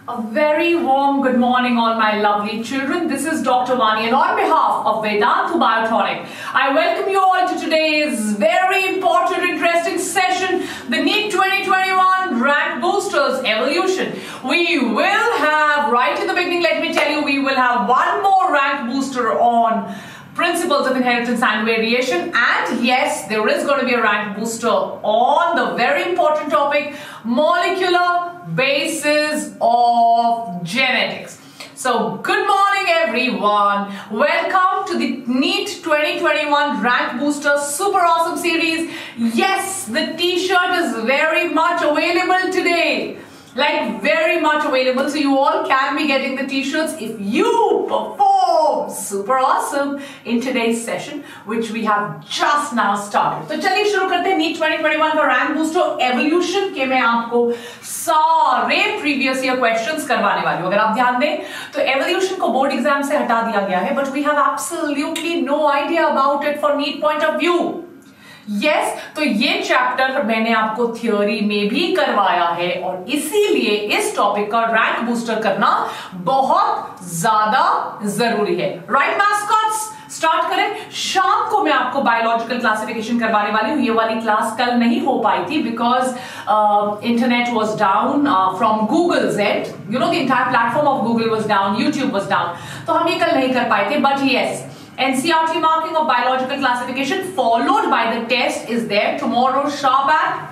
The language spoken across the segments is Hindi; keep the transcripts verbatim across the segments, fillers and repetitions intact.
A very warm good morning, all my lovely children. This is Doctor Vani, and on behalf of Vedantu Biotonic, I welcome you all to today's very important, interesting session, the NEET twenty twenty-one Rank Boosters Evolution. We will have, right in the beginning, let me tell you, we will have one more rank booster on principles of inheritance and variation, and yes, there is going to be a rank booster on the very important topic, molecular basis of genetics. So good morning everyone, welcome to the NEET twenty twenty-one Rank Booster Super Awesome Series. Yes, the t-shirt is very much available today. Like very much available, so you all can be getting the t-shirts if you perform super awesome in today's session, which we have just now started. तो चलिए शुरू करते हैं NEET twenty twenty-one का रैंक बूस्टर एवोल्यूशन के मैं आपको सारे प्रीवियस ईयर क्वेश्चंस करवाने वाली हूँ. अगर आप ध्यान दें तो एवोल्यूशन को बोर्ड एग्जाम से हटा दिया गया है, but we have absolutely no idea about it for NEET point of view. Yes yes, तो ये चैप्टर मैंने आपको थियोरी में भी करवाया है और इसीलिए इस टॉपिक का रैंक बूस्टर करना बहुत ज्यादा जरूरी है. राइट मैस्कॉट्स, स्टार्ट करें. शाम को मैं आपको बायोलॉजिकल क्लासिफिकेशन करवाने वाली हूँ. ये वाली क्लास कल नहीं हो पाई थी because internet was down from Google's and you know the entire platform of Google was down, YouTube was down, तो हम ये कल नहीं कर पाए थे. But yes, N C R T marking of biological classification followed by the test is there tomorrow sharp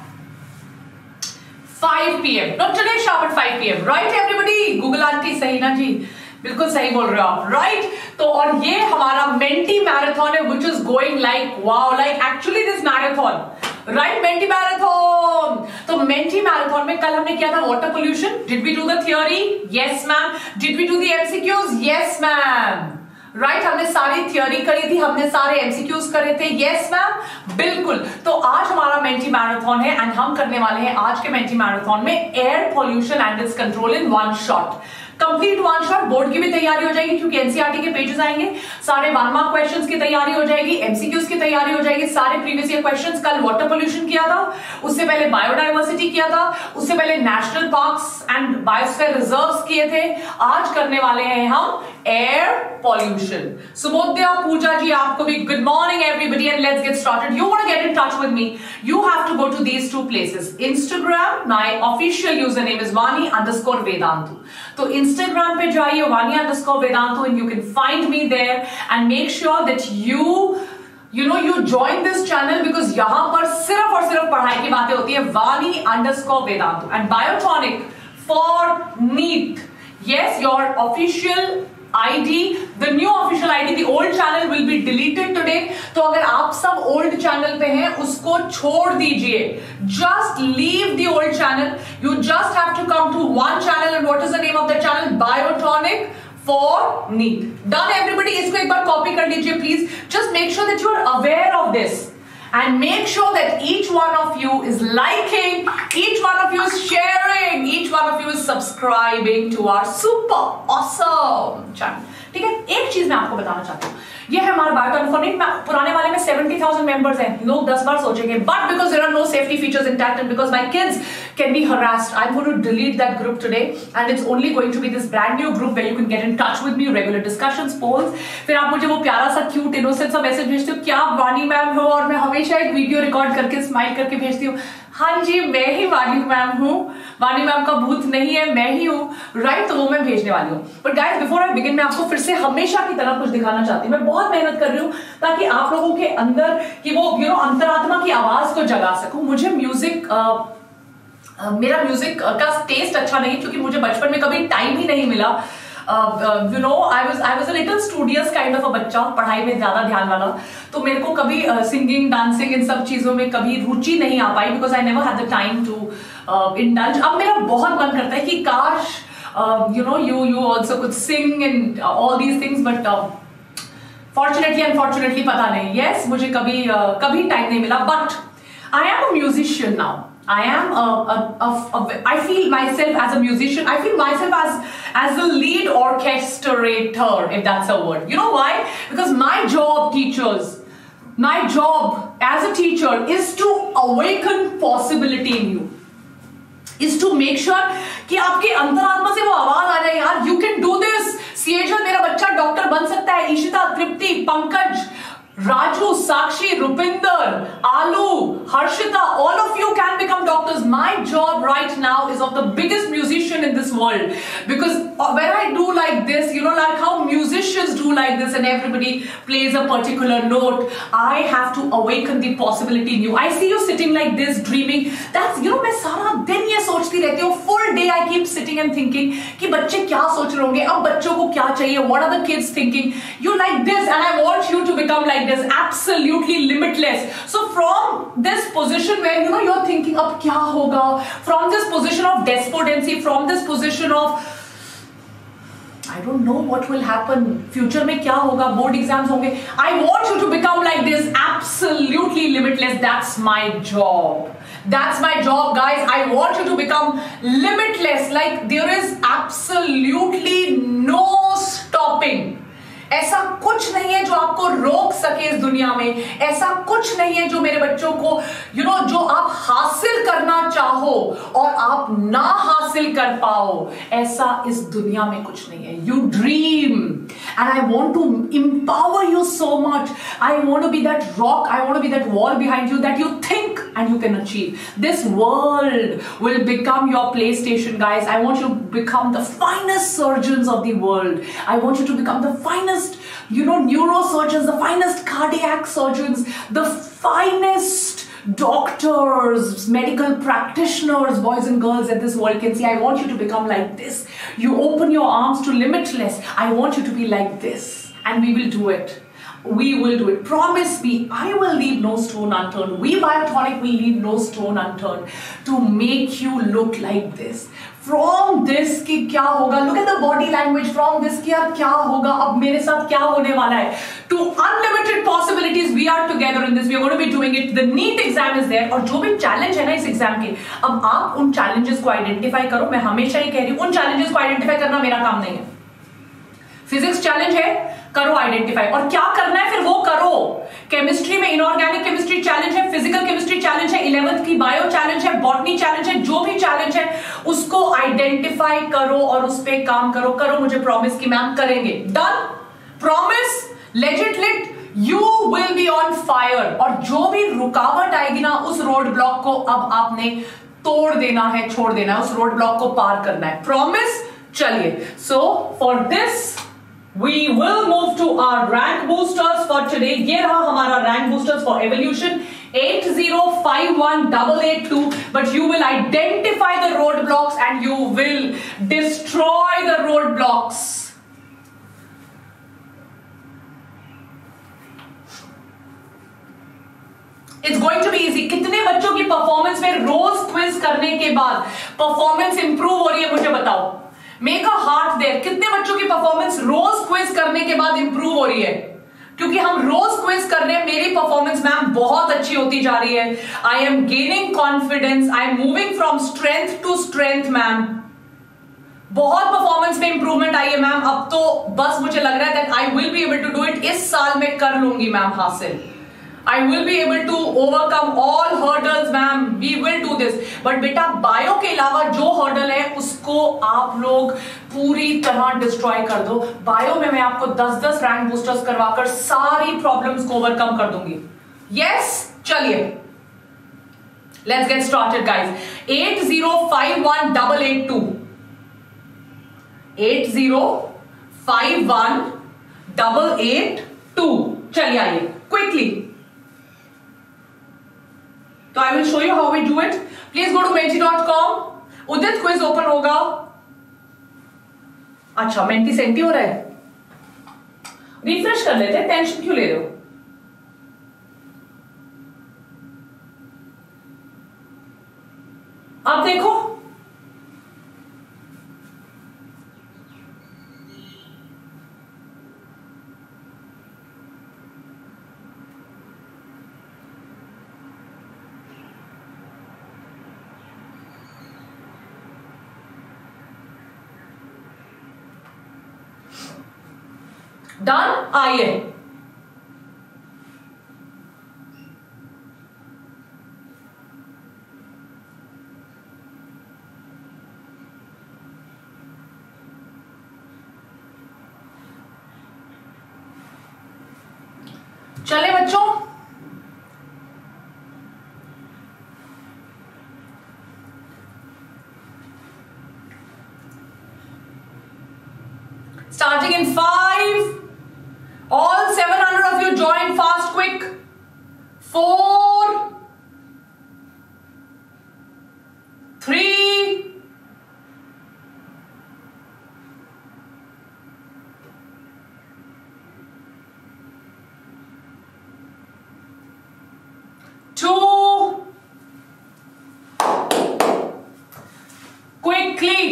at five P M Not today sharp at five P M Right everybody? Google aunty सही ना जी? बिल्कुल सही बोल रहे हो आप. Right right? तो और ये हमारा मेंटी मैराथन है which is going like wow, like actually this marathon. Right, Menti marathon. तो मेंटी मैराथन में कल हमने किया था water pollution. Did we do the theory? Yes ma'am. Did we do the MCQs? Yes ma'am. Right right, हमने सारी थ्योरी करी थी, हमने सारे एमसीक्यूज करे थे. यस मैम, बिल्कुल. तो आज हमारा मेंटी मैराथन है एंड हम करने वाले हैं आज के मेंटी मैराथन में air pollution and its control in one shot. Complete one shot. Board की भी तैयारी हो जाएगी क्योंकि एनसीईआरटी के पेजेस आएंगे. सारे वन मार्क क्वेश्चंस की तैयारी हो जाएगी, एमसीक्यूज की तैयारी हो जाएगी. सारे प्रीवियस ईयर क्वेश्चंस. कल वाटर पोल्यूशन किया था, उससे पहले बायोडाइवर्सिटी किया था, उससे पहले national parks and biosphere reserves किए थे. आज करने वाले हैं हम एयर पॉल्यूशन. सुबोध्या, पूजा जी, आपको भी good morning everybody and let's get started. You want to get in touch with me, you have to go to these two places. Instagram, my official user name is Vani underscore Vedantu. तो इंस्टाग्राम पे जाइए Vani underscore Vedantu and you can find me there and make sure that you you know you join this channel because यहां पर सिर्फ और सिर्फ पढ़ाई की बातें होती है. Vani underscore Vedantu and Biotonic for NEET. Yes, your official I D, the new official I D, the old channel will be deleted today. तो अगर आप सब old channel पे हैं उसको छोड़ दीजिए. Just leave the old channel. You just have to come to one channel and what is the name of the channel? Biotonic for NEET. Done everybody? इसको एक बार copy कर लीजिए please. Just make sure that you are aware of this. And make sure that each one of you is liking, each one of you is sharing, each one of you is subscribing to our super awesome channel. ठीक है, एक चीज मैं आपको बताना चाहती हूँ. ये है हमारा बायोटॉनिक. पुराने वाले में सेवेंटी थाउजेंड मेंबर्स हैं. लोग दस बार सोचेंगे, but because there are no safety features intact and because my kids can be harassed, I am going to delete that group today and it's only going to be this brand new group where you can get in touch with me, regular discussions, polls. फिर आप मुझे वो प्यारा सा क्यूट इनोसेंट सा मैसेज भेजते हो, क्या आप वानी मैम हो? और मैं हमेशा एक वीडियो रिकॉर्ड करके स्माइल करके भेजती हूँ, हाँ जी मैं ही वानी मैम हूँ, वानी मैम का भूत नहीं है, मैं ही हूँ. राइट, तो वो मैं भेजने वाली हूँ. But guys before I begin मैं आपको फिर से हमेशा की तरह कुछ दिखाना चाहती हूँ. मैं बहुत मेहनत कर रही हूँ ताकि आप लोगों के अंदर की वो यू नो अंतरात्मा की आवाज को जगा सकूं. मुझे म्यूजिक uh, uh, मेरा म्यूजिक का टेस्ट अच्छा नहीं क्योंकि मुझे बचपन में कभी टाइम ही नहीं मिला. You know I was I was a little studious kind of a बच्चा, पढ़ाई में ज्यादा ध्यान वाला. तो मेरे को कभी सिंगिंग, डांसिंग, इन सब चीजों में कभी रुचि नहीं आ पाई because I never had the time to indulge. अब मेरा बहुत मन करता है कि काश you know you you also could sing and all these things, but fortunately unfortunately पता नहीं. यस yes, मुझे कभी uh, कभी टाइम नहीं मिला. But I am a musician now. I am a, a, a, a, I feel myself as a musician. I feel myself as as the lead orchestrator, if that's a word. You know why? Because my job, teachers, my job as a teacher is to awaken possibility in you. is to make sure कि आपके अंतरात्मा से वो आवाज आ जाए, यार you can do this. सिएजल मेरा बच्चा डॉक्टर बन सकता है. ईशिता, तृप्ति, Pankaj, Raju, Sakshi, Rupinder, Alu, Harshita, all of you can become doctors. My job right now is of the biggest musician in this world, because when I do like this, you know, like how musicians do like this and everybody plays a particular note, I have to awaken the possibility in you. I see you sitting like this dreaming. That's, you know, मैं सारा दिन ये सोचती रहती हूँ. Full day I keep sitting and thinking कि बच्चे क्या सोच रहे होंगे, अब बच्चों को क्या चाहिए, what are the kids thinking. You like this, and I want you to become like this, absolutely limitless. So from this position where, you know, you're thinking अब क्या होगा, from this position of despondency, from this position of I don't know what will happen, future में क्या होगा, board exams होंगे, I want you to become like this, absolutely limitless. That's my job. That's my job, guys. I want you to become limitless. Like there is absolutely no stopping. ऐसा कुछ नहीं है जो आपको रोक सके इस दुनिया में. ऐसा कुछ नहीं है जो मेरे बच्चों को, यू नो, जो आप हासिल करना चाहो और आप ना हासिल कर पाओ, ऐसा इस दुनिया में कुछ नहीं है. You dream and I want to empower you so much. I want to be that rock. I want to be that wall behind you that you think and you can achieve. This world will become your PlayStation, guys. I want you to become the finest surgeons of the world. I want you to become the finest, you know, neurosurgeons, the finest cardiac surgeons, the finest doctors, medical practitioners, boys and girls that this world can see. I want you to become like this. You open your arms to limitless. I want you to be like this, and we will do it. We will do it. Promise me, I will leave no stone unturned. We Biotonic will leave no stone unturned to make you look like this. From this कि क्या होगा? Look at the body language. From this कि यार क्या होगा? अब मेरे साथ क्या होने वाला है? To unlimited possibilities, we are together in this. We are going to be doing it. The NEET exam is there. और जो भी challenge है ना इस एग्जाम के, अब आप उन challenges को identify करो. मैं हमेशा ही कह रही हूँ, उन challenges को identify करना मेरा काम नहीं है. फिजिक्स चैलेंज है, करो आइडेंटिफाई. और क्या करना है फिर वो करो. केमिस्ट्री में इनऑर्गेनिक केमिस्ट्री चैलेंज है, फिजिकल केमिस्ट्री चैलेंज है, इलेवेंथ की बायो चैलेंज है, बॉटनी चैलेंज है, जो भी चैलेंज है उसको आइडेंटिफाई करो और उस पे काम करो. करो मुझे प्रॉमिस कि मैम करेंगे. Done, promise, legit lit, you will be on fire. और जो भी रुकावट आएगी ना, उस रोड ब्लॉक को अब आपने तोड़ देना है, छोड़ देना है, उस रोड ब्लॉक को पार करना है. प्रॉमिस. चलिए, so for this we will move to our rank boosters for today. ये रहा हमारा rank boosters for evolution, eight zero five one eight eight two. But you will identify the roadblocks and you will destroy the roadblocks. It's going to be easy. कितने बच्चों की परफॉर्मेंस में रोज क्विज करने के बाद परफॉर्मेंस इंप्रूव हो रही है, मुझे बताओ. Make a heart there. कितने बच्चों की परफॉर्मेंस रोज क्विज करने के बाद इंप्रूव हो रही है? क्योंकि हम रोज क्विज कर रहे हैं, मेरी परफॉर्मेंस मैम बहुत अच्छी होती जा रही है. I am gaining confidence, I am moving from strength to strength. Ma'am बहुत परफॉर्मेंस में इंप्रूवमेंट आई है मैम. अब तो बस मुझे लग रहा है that I will be able to do it. इस साल में कर लूंगी मैम हासिल. I will be able to overcome all hurdles, ma'am. We will do this. But बेटा बायो के अलावा जो हर्डल है उसको आप लोग पूरी तरह डिस्ट्रॉय कर दो. बायो में मैं आपको दस दस रैंक बूस्टर्स करवाकर सारी प्रॉब्लम्स को ओवरकम कर दूंगी. यस, चलिए, let's get started guys. eight zero five one eight eight two. eight zero five one eight eight two. चलिए आइए क्विकली. तो I will show you how we do it. Please go to Menti dot com. Udit quiz open होगा. अच्छा, मेंटी सेंटी हो रहा है. रिफ्रेश कर लेते हैं, टेंशन क्यों ले रहे हो. अब देखो, डन. आइए, चले बच्चों, starting in five. All seven hundred of you join fast, quick. Four, three, two, quickly.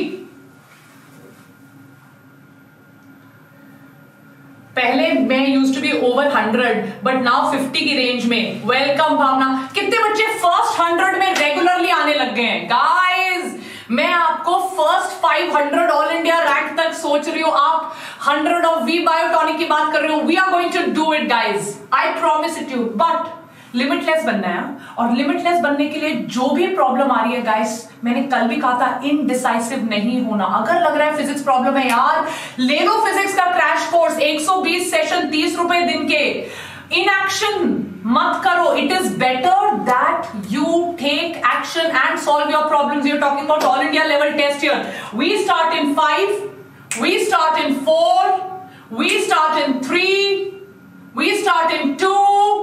पहले मैं used to be over hundred but now fifty की रेंज में. वेलकम भावना. कितने बच्चे फर्स्ट हंड्रेड में रेगुलरली आने लग गए हैं? गाइस मैं आपको first five hundred all India rank तक सोच रही हूं, आप हंड्रेड ऑफ वी बायोटॉनिक की बात कर रहे हो. We are going to do it guys, I promise it you. But limitless बनना है, और लिमिटलेस बनने के लिए जो भी प्रॉब्लम आ रही है गाइस, मैंने कल भी कहा था इनडिसाइसिव नहीं होना. अगर लग रहा है फिजिक्स प्रॉब्लम है यार, ले लो फिजिक्स का क्रैश कोर्स. एक सौ बीस सेशन, तीस रुपए दिन के. इनएक्शन मत करो. It is better that you take action and solve your problems. You are talking about all India level test here. We start in five, we start in four, we start in three, we start in two,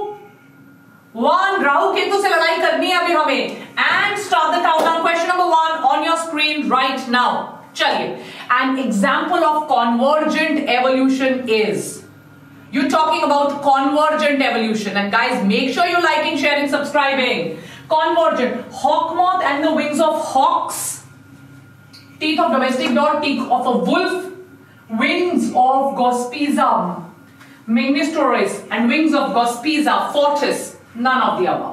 one. Rahu Ketu से लड़ाई करनी है अभी हमें. And start the countdown. Question number one on your screen right now. चलिए, an example of convergent evolution is, you talking about convergent evolution. And guys make sure you liking, sharing, subscribing. Convergent, hawk moth and the wings of hawks, teeth of domestic dog, teeth of a wolf, wings of Gospiza mignistoris and wings of Gospiza fortis. None of the above.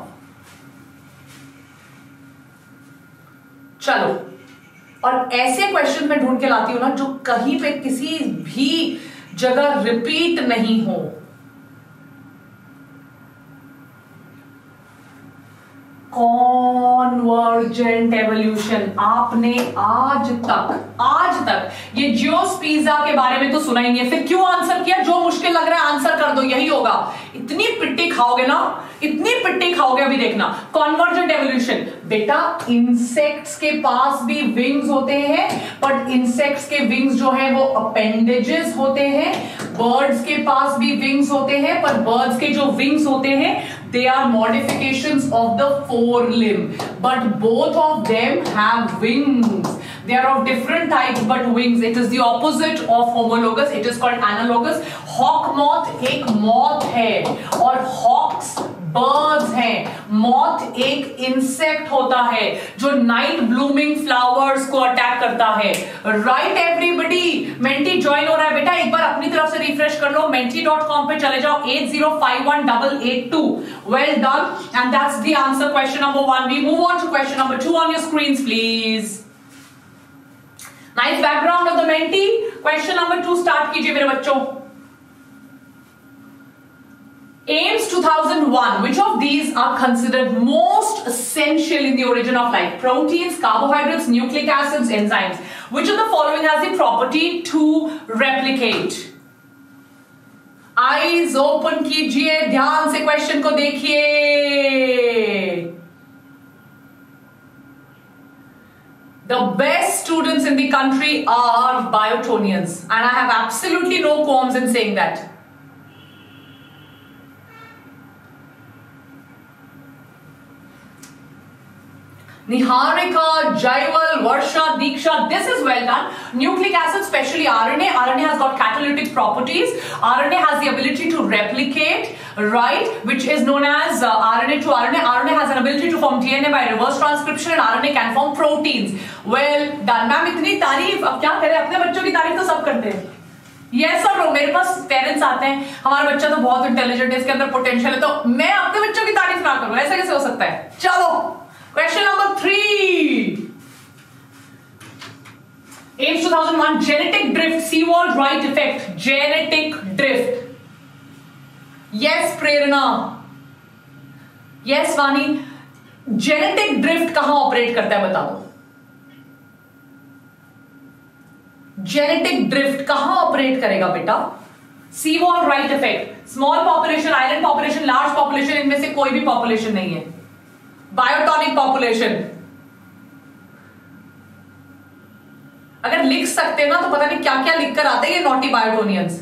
चलो, और ऐसे क्वेश्चन मैं ढूंढ के लाती हूं ना जो कहीं पे किसी भी जगह रिपीट नहीं हो. कॉन्वर्जेंट एवोल्यूशन आपने आज तक आज तक ये जियोस्पीजा के बारे में तो सुना ही नहीं है. फिर क्यों आंसर किया? जो मुश्किल लग रहा है आंसर कर दो, यही होगा. इतनी पिट्टी खाओगे ना, इतनी पिट्टी खाओगे. अभी देखना, कॉन्वर्जेंट एवोल्यूशन. बेटा इंसेक्ट्स के पास भी विंग्स होते हैं, बट इंसेक्ट्स के विंग्स जो है वो अपेंडेजेस होते हैं. बर्ड्स के पास भी विंग्स होते हैं, पर बर्ड्स के जो विंग्स होते हैं they are modifications of the forelimb, but both of them have wings. They are of different types but wings. It is the opposite of homologous. It is called analogous. Hawk moth एक moth है और hawks birds हैं. moth एक insect होता है जो night blooming flowers को attack करता है. Right everybody? Menti join हो रहा है बेटा, एक बार अपनी तरफ से refresh कर लो. menti dot com पे चले जाओ. eight zero five one eight eight two. Well done. And that's the answer. Question number one. We move on to question number two on your screens, please. Nice background of the Menti. Question number two start कीजिए मेरे बच्चों. AIMS two thousand one. Which of these are considered most essential in the origin of life? Proteins, carbohydrates, nucleic acids, enzymes. Which of the following has the property to replicate? Eyes open कीजिए, ध्यान से क्वेश्चन को देखिए. The best students in the country are biotonians, and I have absolutely no qualms in saying that. Niharika, Jaival, Varsha, Diksha, this is well done. Nucleic acid, especially R N A. R N A has got catalytic properties. R N A has the ability to replicate, right? Which is known as uh, R N A to R N A. R N A has an ability to form D N A by reverse transcription, and R N A can form proteins. Well done, ma'am. इतनी तारीफ, अब क्या करें? अपने बच्चों की तारीफ तो सब करते हैं. Yes sir, मेरे पास पेरेंट्स आते हैं, हमारा बच्चा तो बहुत इंटेलिजेंट है, इसके अंदर पोटेंशियल है, तो मैं अपने बच्चों की तारीफ ना करूं, ऐसा कैसे हो सकता है? चलो, question number three. AIMS two thousand one, genetic drift, seawall right effect, genetic drift. Yes Prerna, yes Vani. Genetic drift कहां ऑपरेट करता है बता दो. जेनेटिक ड्रिफ्ट कहां ऑपरेट करेगा बेटा? Sewall Wright effect, small population, island population, large population, इनमें से कोई भी पॉपुलेशन नहीं है। बायोटॉनिक पॉपुलेशन, अगर लिख सकते ना तो पता नहीं क्या क्या लिखकर आते हैं ये naughty Biotonians.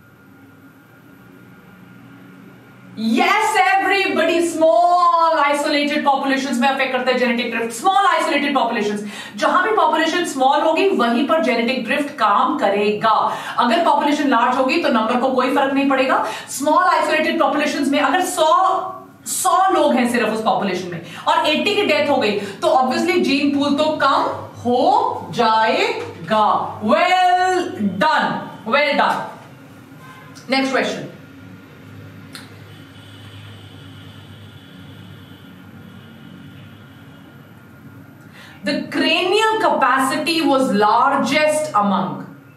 Yes everybody, small isolated populations में अफेक्ट करता है genetic drift. Small isolated populations, जहां भी पॉपुलेशन स्मॉल होगी वहीं पर जेनेटिक ड्रिफ्ट काम करेगा। अगर पॉपुलेशन लार्ज होगी तो नंबर को कोई फर्क नहीं पड़ेगा। स्मॉल आइसोलेटेड पॉपुलेशंस में अगर सौ सौ लोग हैं सिर्फ उस पॉपुलेशन में और अस्सी की डेथ हो गई तो ऑब्वियसली जीन पूल तो कम हो जाएगा। Well done, well done. Next question, the cranial capacity was largest among,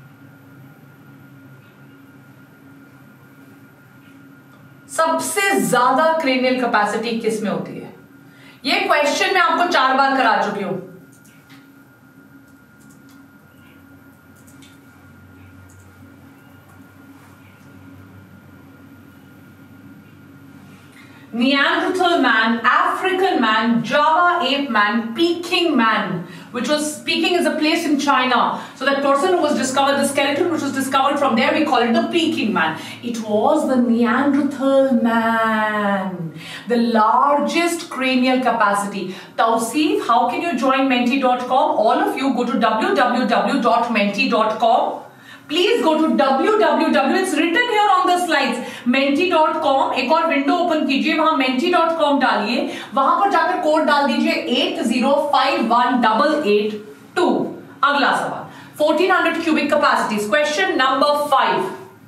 सबसे ज्यादा cranial capacity किस में होती है? ये क्वेश्चन मैं आपको चार बार करा चुकी हूं। Neanderthal man, African man, Java ape man, Peking man, which was, Peking is a place in China. So that person who was discovered, the skeleton which was discovered from there, we call it the Peking man. It was the Neanderthal man. The largest cranial capacity. Tawseef, how can you join menti dot com? All of you go to w w w dot menti dot com. Please go to w w w, it's written here on the slides, menti dot com। एक और विंडो ओपन कीजिए, वहां menti dot com डालिए, वहां पर जाकर कोड डाल दीजिए eight zero five one eight eight two. अगला सवाल, fourteen hundred cubic capacities, question number five,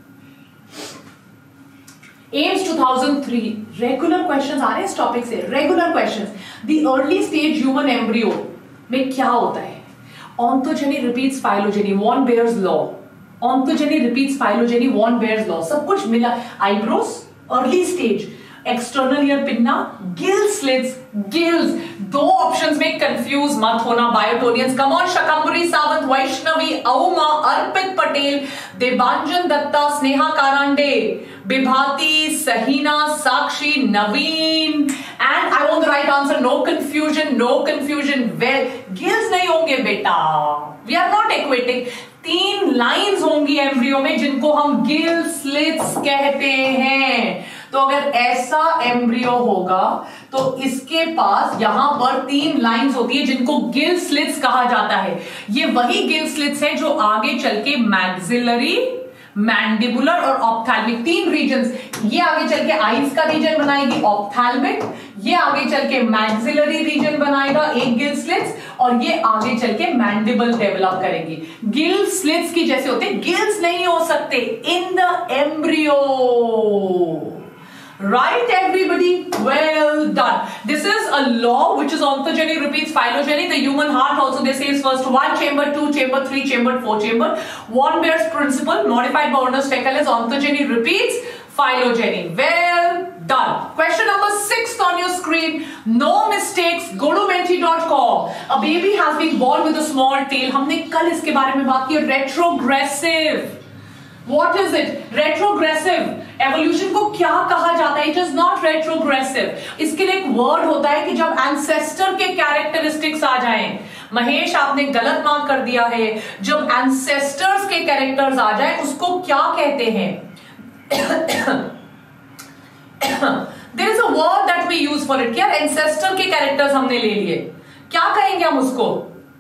AIIMS two thousand three. Regular questions आ रहे हैं इस टॉपिक से, regular questions. The early stage human embryo में क्या होता है? Ontogeny repeats phylogeny, von Baer's law. Ontogeny repeats phylogeny, von Baer's law, सब कुछ मिला। Eyebrows, early stage, external ear pinna, gill slits, gills. दो ऑप्शंस में कंफ्यूज मत होना Biotonians. Come on, Shakambari Sawant, Vaishnavi, Auma, Arpit Patel, Devanjan Dutta, Sneha Karande, Bibhati, Sahina, Sakshi, Naveen. And I want the right answer, no confusion, no confusion. Well, gills नहीं होंगे बेटा, वी आर नॉट इक्वेटिंग। तीन लाइंस होंगी एम्ब्रियो में जिनको हम गिल स्लिट्स कहते हैं। तो अगर ऐसा एम्ब्रियो होगा तो इसके पास यहां पर तीन लाइंस होती है जिनको गिल स्लिट्स कहा जाता है। ये वही गिल स्लिट्स हैं जो आगे चल के मैक्सिलरी, मैंडिबुलर और ऑप्थैल्मिक, तीन रीजन्स, ये आगे चल के आईज का रीजन बनाएगी ऑप्थैल्मिक, ये आगे चल के मैक्सिलरी रीजन बनाएगा एक गिल स्लिट्स, और ये आगे चल के मैंडिबल डेवलप करेगी। गिल स्लिट्स की जैसे होते, गिल्स नहीं हो सकते in the embryo. Right, everybody? Well done. This is a law which is ontogeny repeats phylogeny. The human heart also, they say, is first one chamber, two chamber, three chamber, four chamber. Von Baer's principle, modified by Ernest Haeckel, is ontogeny repeats phylogeny. Well done. Question number six on your screen. No mistakes. Go to menti dot com. A baby has been born with a small tail. हमने कल इसके बारे में बात की, retrogressive. What is it? Retrogressive. Evolution को क्या कहा जाता है? It is not retrogressive. इसके लिए एक वर्ड होता है कि जब एंसेस्टर के कैरेक्टरिस्टिक्स आ जाएं। महेश, आपने गलत मार्क कर दिया है। जब एंसेस्टर्स के कैरेक्टर्स आ जाए उसको क्या कहते हैं? There is a word that we use for it. क्या एंसेस्टर के कैरेक्टर्स हमने ले लिए, क्या कहेंगे हम उसको?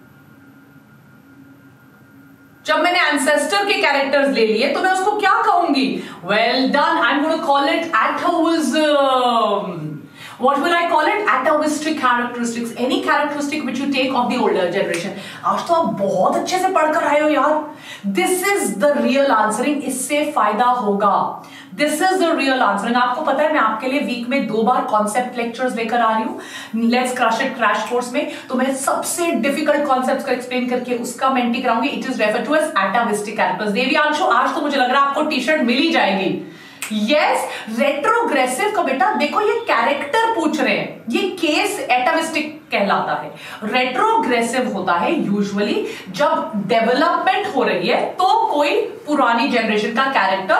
जब मैंने एंसेस्टर के कैरेक्टर्स ले लिए तो मैं उसको क्या कहूंगी? Well done, I am going to call it atavism. What will I call it? Atavistic characteristics. Any characteristic which you take of the older generation. आज तो आप बहुत अच्छे से पढ़कर आए हो यार। This is the real answering. इससे फायदा होगा। This is the real answering. आपको पता है मैं आपके लिए वीक में दो बार कॉन्सेप्ट लेक्चर्स लेकर आ रही हूँ let's crush it crash course में। तो मैं सबसे डिफिकल्ट कॉन्सेप्ट्स को एक्सप्लेन करके उसका मेंटी कराऊंगी। It is refer to as atavistic characters. Deviyanshu, आज तो मुझे लग रहा है आपको टी शर्ट मिल ही जाएगी। यस, रेट्रोग्रेसिव का बेटा देखो ये कैरेक्टर पूछ रहे हैं, ये केस एटाविस्टिक कहलाता है। रेट्रोग्रेसिव होता है यूजुअली जब डेवलपमेंट हो रही है तो कोई पुरानी जनरेशन का कैरेक्टर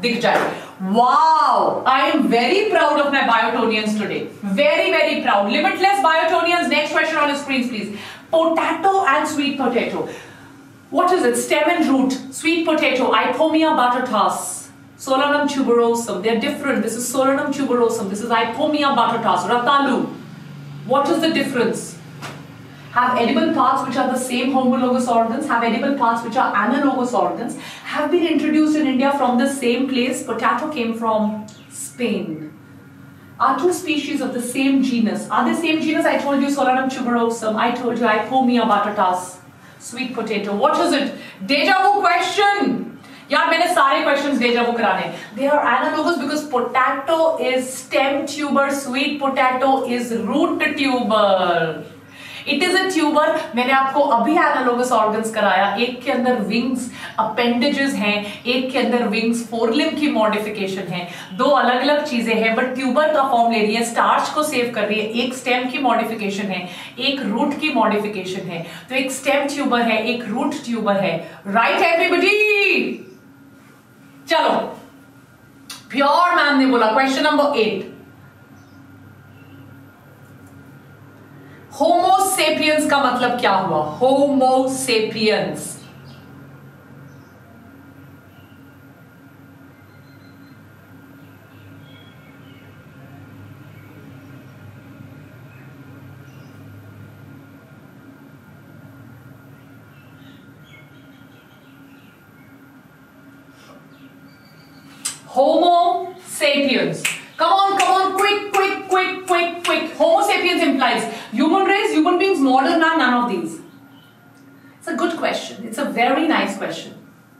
दिख जाए। Wow, I am very proud of my Biotonians today. Very, very proud. Limitless Biotonians. Next question on the screens, please. Potato and sweet potato. What is it? Stem and root. Sweet potato, Ipomea batatas. Solanum tuberosum. They are different. This is Solanum tuberosum. This is Ipomea batatas. Ratalu. What is the difference? Have edible parts which are the same homologous organs, have edible parts which are analogous organs, have been introduced in India from the same place. Potato came from Spain. Are two species of the same genus. Are they same genus? I told you Solanum tuberosum. I told you Ipomea batatas. Sweet potato. What is it? Deja vu question. यार मैंने सारे क्वेश्चंस डेजा वू कराने. They are analogous because potato is stem tuber, sweet potato is root tuber. It is a tuber. मैंने आपको अभी एनालोगस ऑर्गन्स कराया. एक के अंदर विंग्स अपेंडेजेस हैं, एक के अंदर विंग्स फोरलिम की मॉडिफिकेशन है. दो अलग अलग चीजें हैं बट ट्यूबर का फॉर्म ले रही है, स्टार्च को सेव कर रही है. एक स्टेम की मॉडिफिकेशन है, एक रूट की मॉडिफिकेशन है. तो एक स्टेम ट्यूबर है, एक रूट ट्यूबर है. Right everybody? चलो, प्योर मैम ने बोला क्वेश्चन नंबर एट. होमोसेपियंस का मतलब क्या हुआ? Homo sapiens Homo sapiens. Come on, come on, quick, quick, quick, quick, quick. Homo sapiens implies human race, human beings, modern man, none of these. It's a good question. It's a very nice question.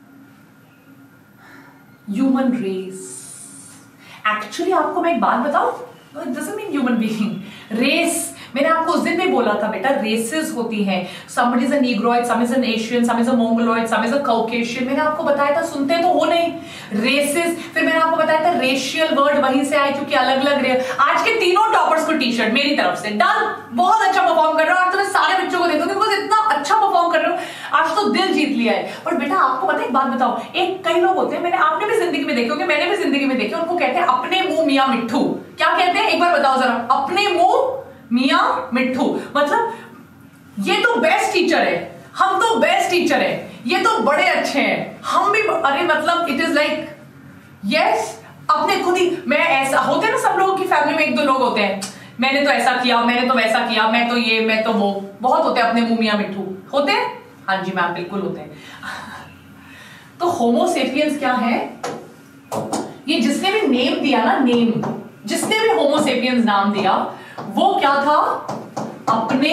Human race. Actually, आपको मैं एक बात बताऊं? No, it doesn't mean human being. Race. मैंने आपको उस दिन में बोला था बेटा रेसेस होती हैं. Some is a Negroid, some is an Asian, some is a Mongoloid, some is a Caucasian. मैंने आपको बताया था, सुनते तो हो नहीं. रेसेस. फिर मैंने आपको बताया था रेशियल वर्ड वहीं से आए क्योंकि अलग अलग. आज के तीनों टॉपर्स को टी शर्ट मेरी तरफ से. डन. बहुत अच्छा परफॉर्म कर रहे हो. आज तो मैं सारे बच्चों को देखूंगी बिकॉज इतना अच्छा परफॉर्म कर रहे हो. आज तो दिल जीत लिया है. और बेटा आपको पता है एक बात बताओ, एक कई लोग होते हैं, मैंने आपने भी जिंदगी में देखे होंगे, मैंने भी जिंदगी में देखे, उनको कहते हैं अपने मुंह मियां मिट्ठू. क्या कहते हैं एक बार बताओ जरा? अपने मुंह मियां मिट्ठू. मतलब ये तो बेस्ट टीचर है, हम तो बेस्ट टीचर है, ये तो बड़े अच्छे हैं, हम भी. अरे मतलब इट इज लाइक यस, अपने खुद ही. मैं ऐसा होते हैं ना, सब लोगों की फैमिली में एक दो लोग होते हैं, मैंने तो ऐसा किया, मैंने तो वैसा किया, मैं तो ये, मैं तो वो. बहुत होते हैं अपने मुंह मियां मिट्ठू. होते हैं? हाँ जी मैम, बिल्कुल होते हैं. तो होमोसेपियंस क्या है? ये जिसने भी नेम दिया ना, नेम जिसने भी होमोसेपियंस नाम दिया वो क्या था? अपने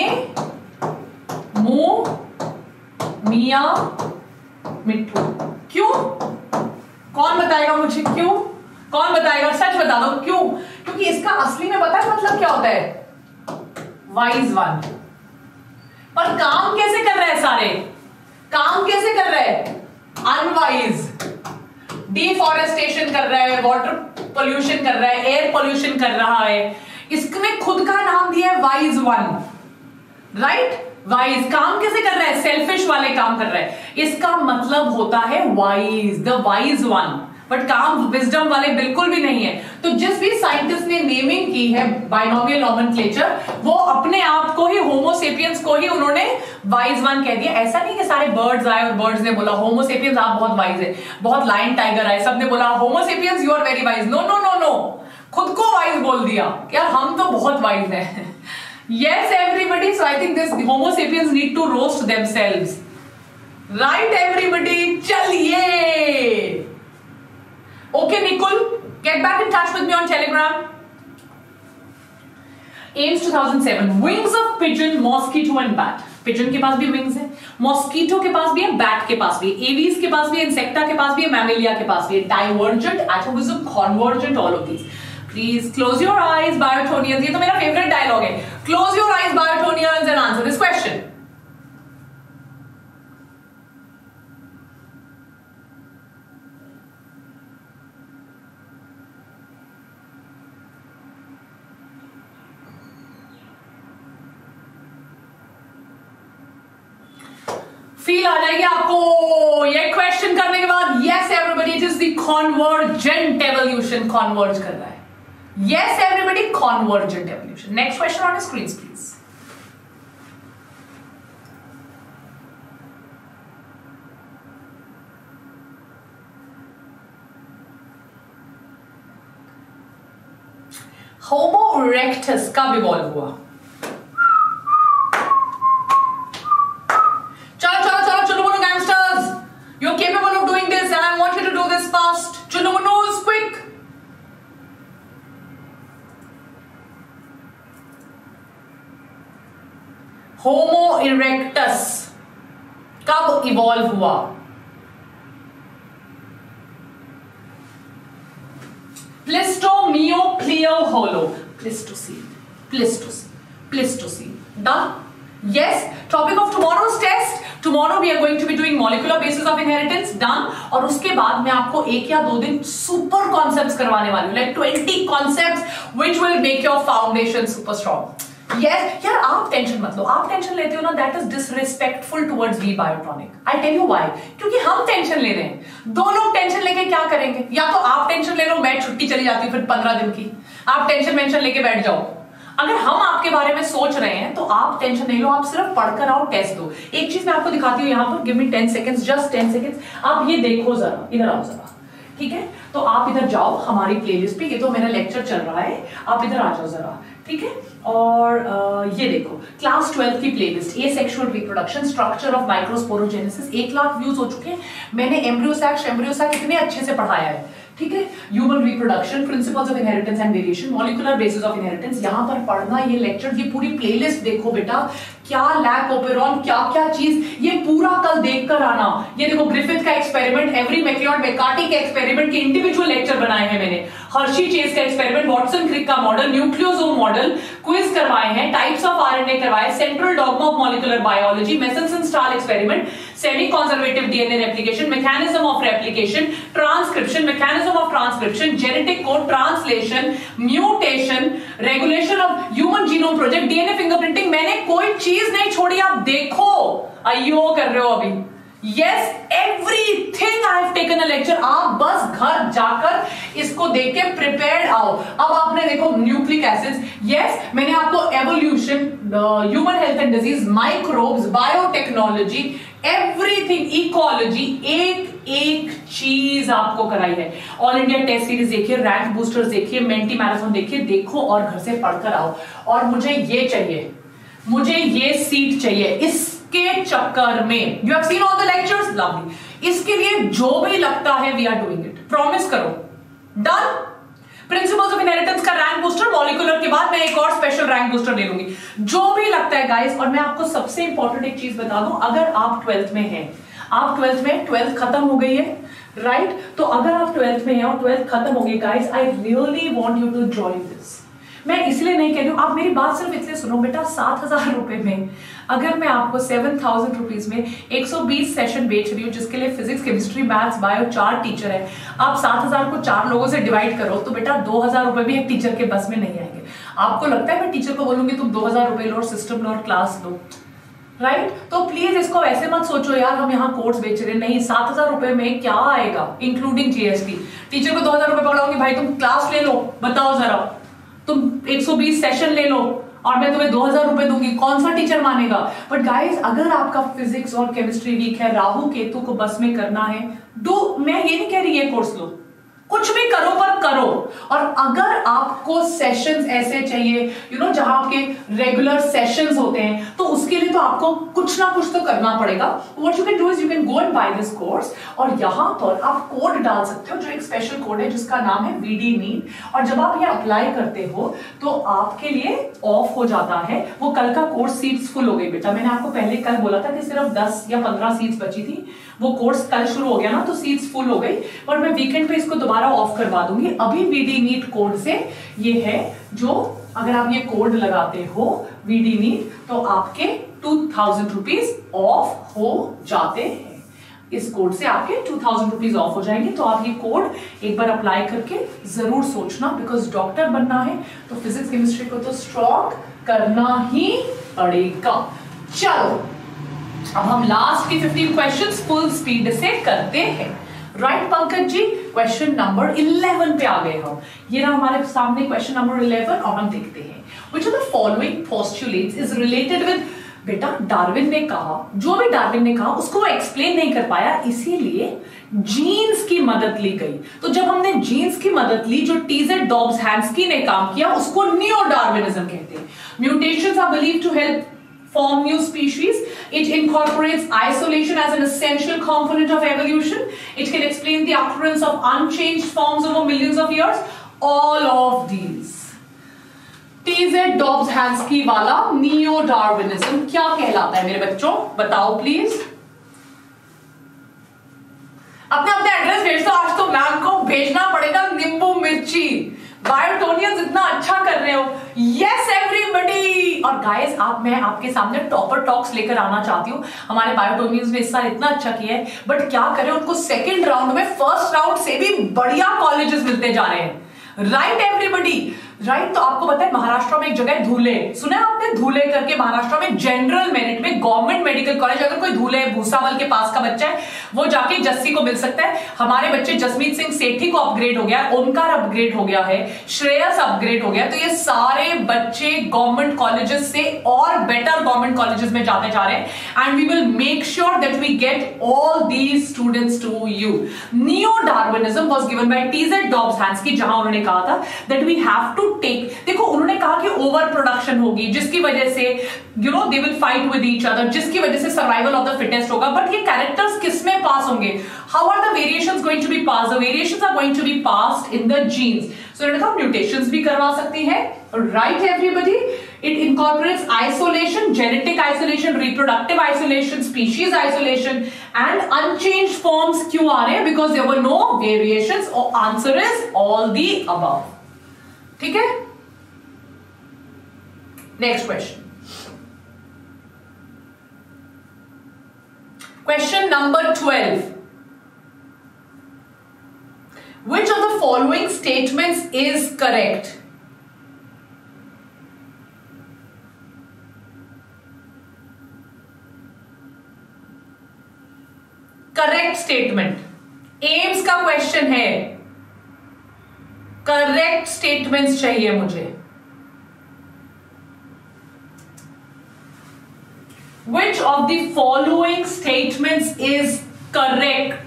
मुंह मियां मिट्ठू. क्यों? कौन बताएगा मुझे क्यों? कौन बताएगा? सच बता दो क्यों? क्योंकि इसका असली में पता है मतलब क्या होता है? Wise one. पर काम कैसे कर रहे हैं सारे? काम कैसे कर रहे हैं? अनवाइज. डिफॉरेस्टेशन कर रहा है, वाटर पोल्यूशन कर रहा है, एयर पोल्यूशन कर रहा है. इसमें खुद का नाम दिया है वाइज वन. राइट? वाइज. काम कैसे कर रहा है? सेल्फिश वाले काम कर रहा है. इसका मतलब होता है wise, the wise one. But काम विजडम वाले बिल्कुल भी नहीं है. तो जिस भी साइंटिस्ट ने नेमिंग की है बाइनोमियल नॉमेनक्लेचर, वो अपने आप को ही, होमोसेपियंस को ही उन्होंने वाइज वन कह दिया. ऐसा नहीं कि सारे बर्ड्स आए और बर्ड्स ने बोला होमोसेपियंस आप बहुत वाइज है, बहुत लायन टाइगर आए, सबने बोला Homo sapiens you are very wise. No no no no, खुद को वाइज बोल दिया. यार हम तो बहुत वाइज हैं. Yes everybody, so I think this homo sapiens need to roast themselves. Right everybody? चलिए. Okay Nicole, get back in touch with me on Telegram. Ames two thousand seven. Wings of pigeon, mosquito and bat. Pigeon के पास भी विंग्स है, मॉस्किटो के पास भी है, बैट के पास भी है, एवीज के पास भी है, इंसेक्टा के पास भी है, मैमेलिया के पास भी है. Divergent, atomism, convergent, all of these. Please close your eyes, Biotonians. ये तो मेरा फेवरेट डायलॉग है. Close your eyes, Biotonians, and answer this question. Feel आ जाएगी आपको ये क्वेश्चन करने के बाद. Yes, everybody, it is the convergent evolution converge कर रहा है. Yes, everybody, convergent evolution. Next question on the screens, please. Homo erectus कब इवॉल्व हुआ? चलो चलो चलो चुनु मुनु gangsters, you're capable of doing this and I want you to do this fast. Chunnu मुनु's quick. होमो इरेक्टस कब इवॉल्व हुआ? प्लिस्टोमियो प्लियो होलो Pleistocene Pleistocene Pleistocene. Done? Yes. Topic of tomorrow's test. Tomorrow we are going to be doing molecular basis of inheritance. Done. और उसके बाद मैं आपको एक या दो दिन super concepts करवाने वाली हूँ, like twenty concepts which will make your foundation super strong. Yes, यार आप टेंशन मत लो. आप टेंशन लेते हो ना, that is disrespectful towards V Biotronic. I tell you why. क्योंकि हम टेंशन ले रहे हैं. दो लोग टेंशन लेके क्या करेंगे? या तो आप टेंशन ले लो, मैं छुट्टी चली जाती हूँ फिर पंद्रह दिन की. आप टेंशन वेंशन लेके बैठ जाओ. अगर हम आपके बारे में सोच रहे हैं तो आप टेंशन नहीं लो, आप सिर्फ पढ़कर आओ, टेस्ट दो. एक चीज मैं आपको दिखाती हूँ यहाँ पर. Give me ten seconds, just ten seconds. आप ये देखो जरा, इधर आओ जरा. ठीक है, तो आप इधर जाओ हमारी प्लेलिस्ट पे. ये तो मेरा लेक्चर चल रहा है, आप इधर आ जाओ जरा. ठीक है, और आ, ये देखो क्लास ट्वेल्थ की playlist, asexual reproduction, structure of microsporogenesis. एक लाख व्यूज हो चुके हैं. मैंने एम्ब्रियोसैक एम्ब्रियोसैक इतने अच्छे से पढ़ाया है. ठीक है, human reproduction, principles of inheritance and variation, molecular basis of inheritance. यहां पर पढ़ना ये लेक्चर, ये पूरी प्लेलिस्ट देखो बेटा. क्या लैक ओपेरॉन, क्या क्या चीज, ये पूरा कल देख कर आना. ये देखो ग्रिफिथ का एक्सपेरिमेंट, एवरी मैकलियोड मैकार्टी के एक्सपेरिमेंट के इंडिविजुअल लेक्चर बनाए हैं मैंने. हर्शी चेज का एक्सपेरिमेंट, वॉटसन क्रिक का मॉडल, न्यूक्लियोसोम मॉडल, क्विज करवाए हैं, टाइप्स ऑफ आरएनए करवाए, central dogma of molecular biology, Meselson Stahl experiment, semi conservative DNA replication, mechanism of replication, transcription, mechanism of transcription, genetic code, translation, mutation, regulation of human genome project, DNA fingerprinting. मैंने कोई चीज नहीं छोड़ी. आप देखो, अयो कर रहे हो अभी. Yes, everything I have taken a lecture. आप बस घर जाकर इसको देख के प्रिपेयर्ड आओ. अब आपने देखो न्यूक्लिक एसिड्स. यस, मैंने आपको evolution, human health and disease, microbes, biotechnology, everything, ecology, एक एक चीज आपको कराई है. ऑल इंडिया टेस्ट सीरीज देखिए, रैंक बूस्टर्स देखिए, मेंटी मैराथन देखिए. देखो और घर से पढ़कर आओ. और मुझे ये चाहिए, मुझे ये सीट चाहिए. इसके चक्कर में you have seen all the lectures, lovely. इसके लिए जो भी लगता है we are doing it. Promise करो. डन. प्रिंसिपल्स ऑफ इनहेरिटेंस का रैंक बूस्टर, मॉलिक्यूलर के बाद मैं एक और स्पेशल रैंक बूस्टर दे दूंगी. जो भी लगता है गाइस. और मैं आपको सबसे इंपॉर्टेंट एक चीज बता दूं, अगर आप ट्वेल्थ में हैं, आप ट्वेल्थ में, ट्वेल्थ खत्म हो गई है, राइट right? तो अगर आप ट्वेल्थ में हैं और ट्वेल्थ खत्म हो गई guys, I really want you to join this. मैं इसलिए नहीं कह रही हूं, आप मेरी बात सिर्फ इसलिए सुनो बेटा. सात हजार रुपए में अगर मैं आपको सेवन थाउजेंड रुपीज में एक सौ बीस सेशन बेच रही हूँ, जिसके लिए फिजिक्स, केमिस्ट्री, मैथ्स, बायो चार टीचर है. आप सात हजार को चार लोगों से डिवाइड करो तो बेटा दो हजार रुपए भी एक टीचर के बस में नहीं आएंगे. आपको लगता है मैं टीचर को बोलूंगी तुम दो हजार रुपए लो और सिस्टम लो और क्लास लो, राइट right? तो प्लीज इसको ऐसे मत सोचो यार हम यहाँ कोर्स बेच रहे हैं. नहीं, सात हजार रुपए में क्या आएगा इंक्लूडिंग जीएसटी. टीचर को दो हजार रुपए पकड़ाऊंगी, भाई तुम क्लास ले लो, बताओ जरा, तुम एक सौ बीस सेशन ले लो और मैं तुम्हें दो हजार रुपए दूंगी, कौन सा टीचर मानेगा. बट गाइस, अगर आपका फिजिक्स और केमिस्ट्री वीक है, राहु केतु को बस में करना है, दो, मैं ये नहीं कह रही ये कोर्स लो, कुछ भी करो पर करो. और अगर आपको सेशंस ऐसे चाहिए, यू नो, जहां आपके रेगुलर सेशंस होते हैं, तो उसके लिए तो आपको कुछ ना कुछ तो करना पड़ेगा. What you can do is you can go and buy this course. और यहां पर आप कोड डाल सकते हो, जो एक स्पेशल कोड है जिसका नाम है वीडी नीड. और जब आप ये अप्लाई करते हो तो आपके लिए ऑफ हो जाता है वो. कल का कोर्स सीट्स फुल हो गई बेटा. मैंने आपको पहले कल बोला था कि सिर्फ दस या पंद्रह सीट्स बची थी. वो कोर्स कल शुरू हो गया ना, तो सीट्स फुल हो गई. पर मैं वीकेंड पे इसको दोबारा ऑफ करवा दूंगी. अभी वीडी नीट कोड से ये है, जो अगर आप ये कोड लगाते हो वीडी नीट, तो आपके टू थाउजेंड रुपीज ऑफ हो जाते हैं. इस कोड से आपके टू थाउजेंड रुपीज ऑफ हो जाएंगे. तो आप ये कोड एक बार अप्लाई करके जरूर सोचना, बिकॉज डॉक्टर बनना है तो फिजिक्स केमिस्ट्री को तो स्ट्रॉन्ग करना ही पड़ेगा. चलो अब हम लास्ट के फिफ्टीन क्वेश्चंस फुल स्पीड से करते हैं. Right Pankaj ji, question number eleven पे आ गए हम। ये ना हमारे सामने क्वेश्चन नंबर इलेवन, और हम देखते हैं which of the following postulates is related with. बेटा डार्विन ने कहा, जो भी डार्विन ने कहा उसको वो एक्सप्लेन नहीं कर पाया, इसीलिए जीन्स की मदद ली गई। तो जब हमने जीन्स की मदद ली, जो टीजेड डॉब्स-हैंस्की ने काम किया, उसको नियो डार्विनिज्म कहते हैं। Mutations are believed to help form new species. It incorporates isolation as an essential component of evolution. It can explain the occurrence of unchanged forms over millions of years. All of these. T Z Dobbs-Hansky वाला neo-Darwinism क्या कहलाता है मेरे बच्चों? बताओ प्लीज। अपने अपने एड्रेस भेज दो, आज तो मैम को भेजना पड़ेगा नींबू मिर्ची। बायोटोनियंस इतना अच्छा कर रहे हो, यस एवरीबॉडी। और गाइस, आप मैं आपके सामने टॉपर टॉक्स लेकर आना चाहती हूँ। हमारे बायोटोनियंस ने इस साल इतना अच्छा किया है, बट क्या करें, उनको सेकंड राउंड में फर्स्ट राउंड से भी बढ़िया कॉलेजेस मिलते जा रहे हैं। Right everybody, right. तो आपको पता है महाराष्ट्र में एक जगह है धुले, सुना है आपने? धुले करके महाराष्ट्र में जनरल मेरिट में गवर्नमेंट मेडिकल कॉलेज। अगर कोई धुले भूसावल के पास का बच्चा है, वो जाके जस्सी को मिल सकता है। हमारे बच्चे जसमीत सिंह सेठी को अपग्रेड हो गया, ओमकार अपग्रेड हो गया है, श्रेयस अपग्रेड हो गया। तो ये सारे बच्चे गवर्नमेंट कॉलेजेस से और बेटर गवर्नमेंट कॉलेजेस में जाते जा रहे हैं। And we will make sure that we get all these students to you. Neo Darwinism was given by TZ Dobzhansky, जहां उन्होंने कहा था that we have to take, देखो उन्होंने कहा कि ओवर प्रोडक्शन होगी, जिसकी वजह से you know they will fight with each other, जिसकी वजह से सर्वाइवल ऑफ द फिटेस्ट होगा। बट ये कैरेक्टर्स किसमें पास होंगे? How are the variations going to be passed? The variations are going to be passed in the genes. So उन्होंने कहा म्यूटेशंस भी करवा सकती है। Right everybody, it incorporates isolation, genetic isolation, reproductive isolation, species isolation and unchanged forms. क्यों आ रहे हैं? Because there were no variations. और answer is all the above. ठीक है, next question, question number twelve. Which of the following statements is correct? Correct statement AIIMS का क्वेश्चन है, करेक्ट स्टेटमेंट्स चाहिए मुझे। Which of the following statements is correct?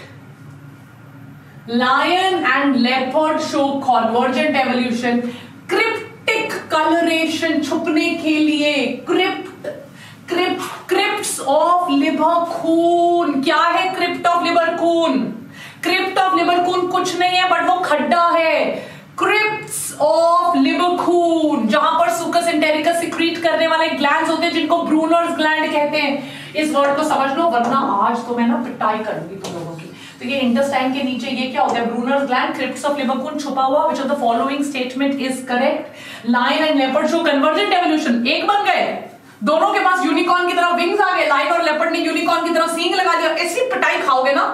Lion and leopard show convergent evolution. Cryptic coloration छुपने के लिए, crypt crypt crypts of Liverpool। क्या है crypt of Liverpool? Crypt of Liverpool कुछ नहीं है, बट वो खड्डा है। Crypts of Liverpool, जहां पर सुकस एंटेरिकस सिक्रीट करने वाले ग्लैंड्स होते हैं, जिनको ब्रूनर्स ग्लैंड कहते हैं। इस वर्ड को समझ लो, वरना आज तो मैं ना पिटाई करूंगी तुम लोगों की। तो ये इंटेस्टाइन के नीचे ये क्या होता है? Brunner's gland, crypts of Lieberkuhn छुपा हुआ। Which of the following statement is correct? Lion and leopard show convergent evolution. एक बन गए, दोनों के पास यूनिकॉर्न की तरह विंग्स आ गए। लायन और लेपर्ड ने यूनिकॉर्न की तरह सींग लगा दिया। ऐसी पिटाई खाओगे ना।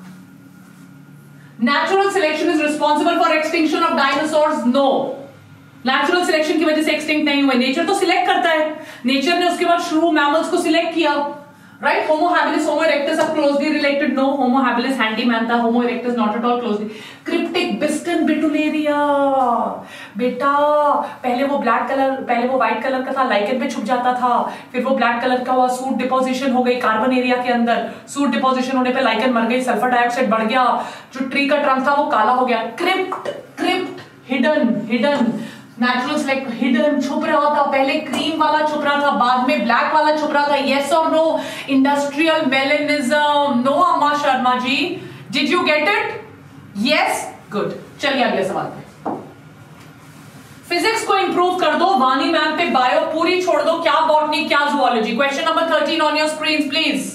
Natural selection is responsible for extinction of dinosaurs. No, natural selection की वजह से extinct नहीं हुए। नेचर तो सिलेक्ट करता है। नेचर ने उसके बाद shrew mammals को सिलेक्ट किया, right? Homo habilis, Homo erectus are closely related. No, Homo habilis handyman था, Homo erectus not at all closely. Cryptic Biston Betuleria, बेटा पहले वो ब्लैक कलर, पहले वो व्हाइट कलर का था, लाइकन पे छुप जाता था, फिर वो ब्लैक कलर का हुआ, सूट डिपोजिशन हो गई कार्बन एरिया के अंदर। सूट डिपोजिशन होने पे लाइकन मर गई, सल्फर डाइऑक्साइड बढ़ गया, जो ट्री का ट्रंक था वो काला हो गया। Crypt crypt hidden hidden natural select, hidden छुप रहा था। पहले क्रीम वाला छुप रहा था, बाद में ब्लैक वाला छुप रहा था। यस और no? Industrial melanism. No Amma Sharma ji, did you get it? Yes, good. चलिए अगले सवाल पे। फिजिक्स को इंप्रूव कर दो, वानी मैम पे बायो पूरी छोड़ दो, क्या बॉटनी क्या zoology. Question number thirteen on your screen please.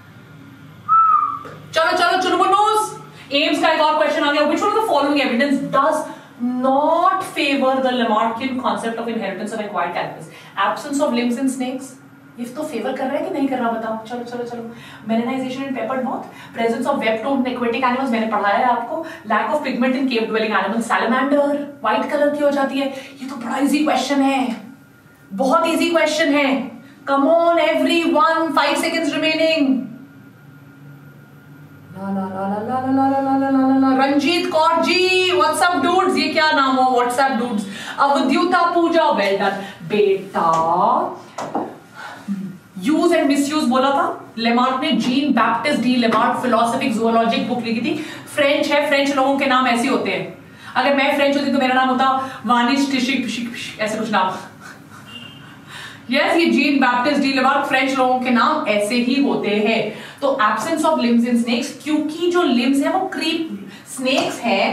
चलो चलो चुनमुनूस, एम्स का एक और क्वेश्चन आ गया। Which one of the following evidence does not favor the Lamarckian concept of inheritance of acquired characters? Absence of limbs in snakes. ये तो फेवर कर रहा है कि नहीं कर रहा बताओ। चलो चलो चलो। Melanisation in peppered moth, presence of web tone aquatic animals मैंने पढ़ाया है आपको। Lack of pigment in cave dwelling animals, salamander white colour की हो जाती है। ये तो बड़ा इजी क्वेश्चन है, बहुत इजी क्वेश्चन है। Come on everyone, five seconds remaining. ला ला ला ला ला ला ला ला ला ला ला रंजीत कौर जी व्हाट्सएप डूड्स, ये क्या नाम हो WhatsApp dudes. Avadhyuta Pooja well done बेटा। यूज एंड मिसयूज बोला था लेमार्क ने, Jean Baptiste de Lamarck philosophic zoologic book लिखी थी। फ्रेंच है, फ्रेंच लोगों के नाम ऐसे होते हैं। अगर मैं फ्रेंच होती तो मेरा नाम होता वानिश टिशिक ऐसे कुछ नाम। यस, ये Jean Baptiste de Lamarck, French लोगों के नाम ऐसे ही होते हैं। तो absence of limbs in snakes, क्योंकि जो लिम्स है वो क्रीप, स्नेक्स है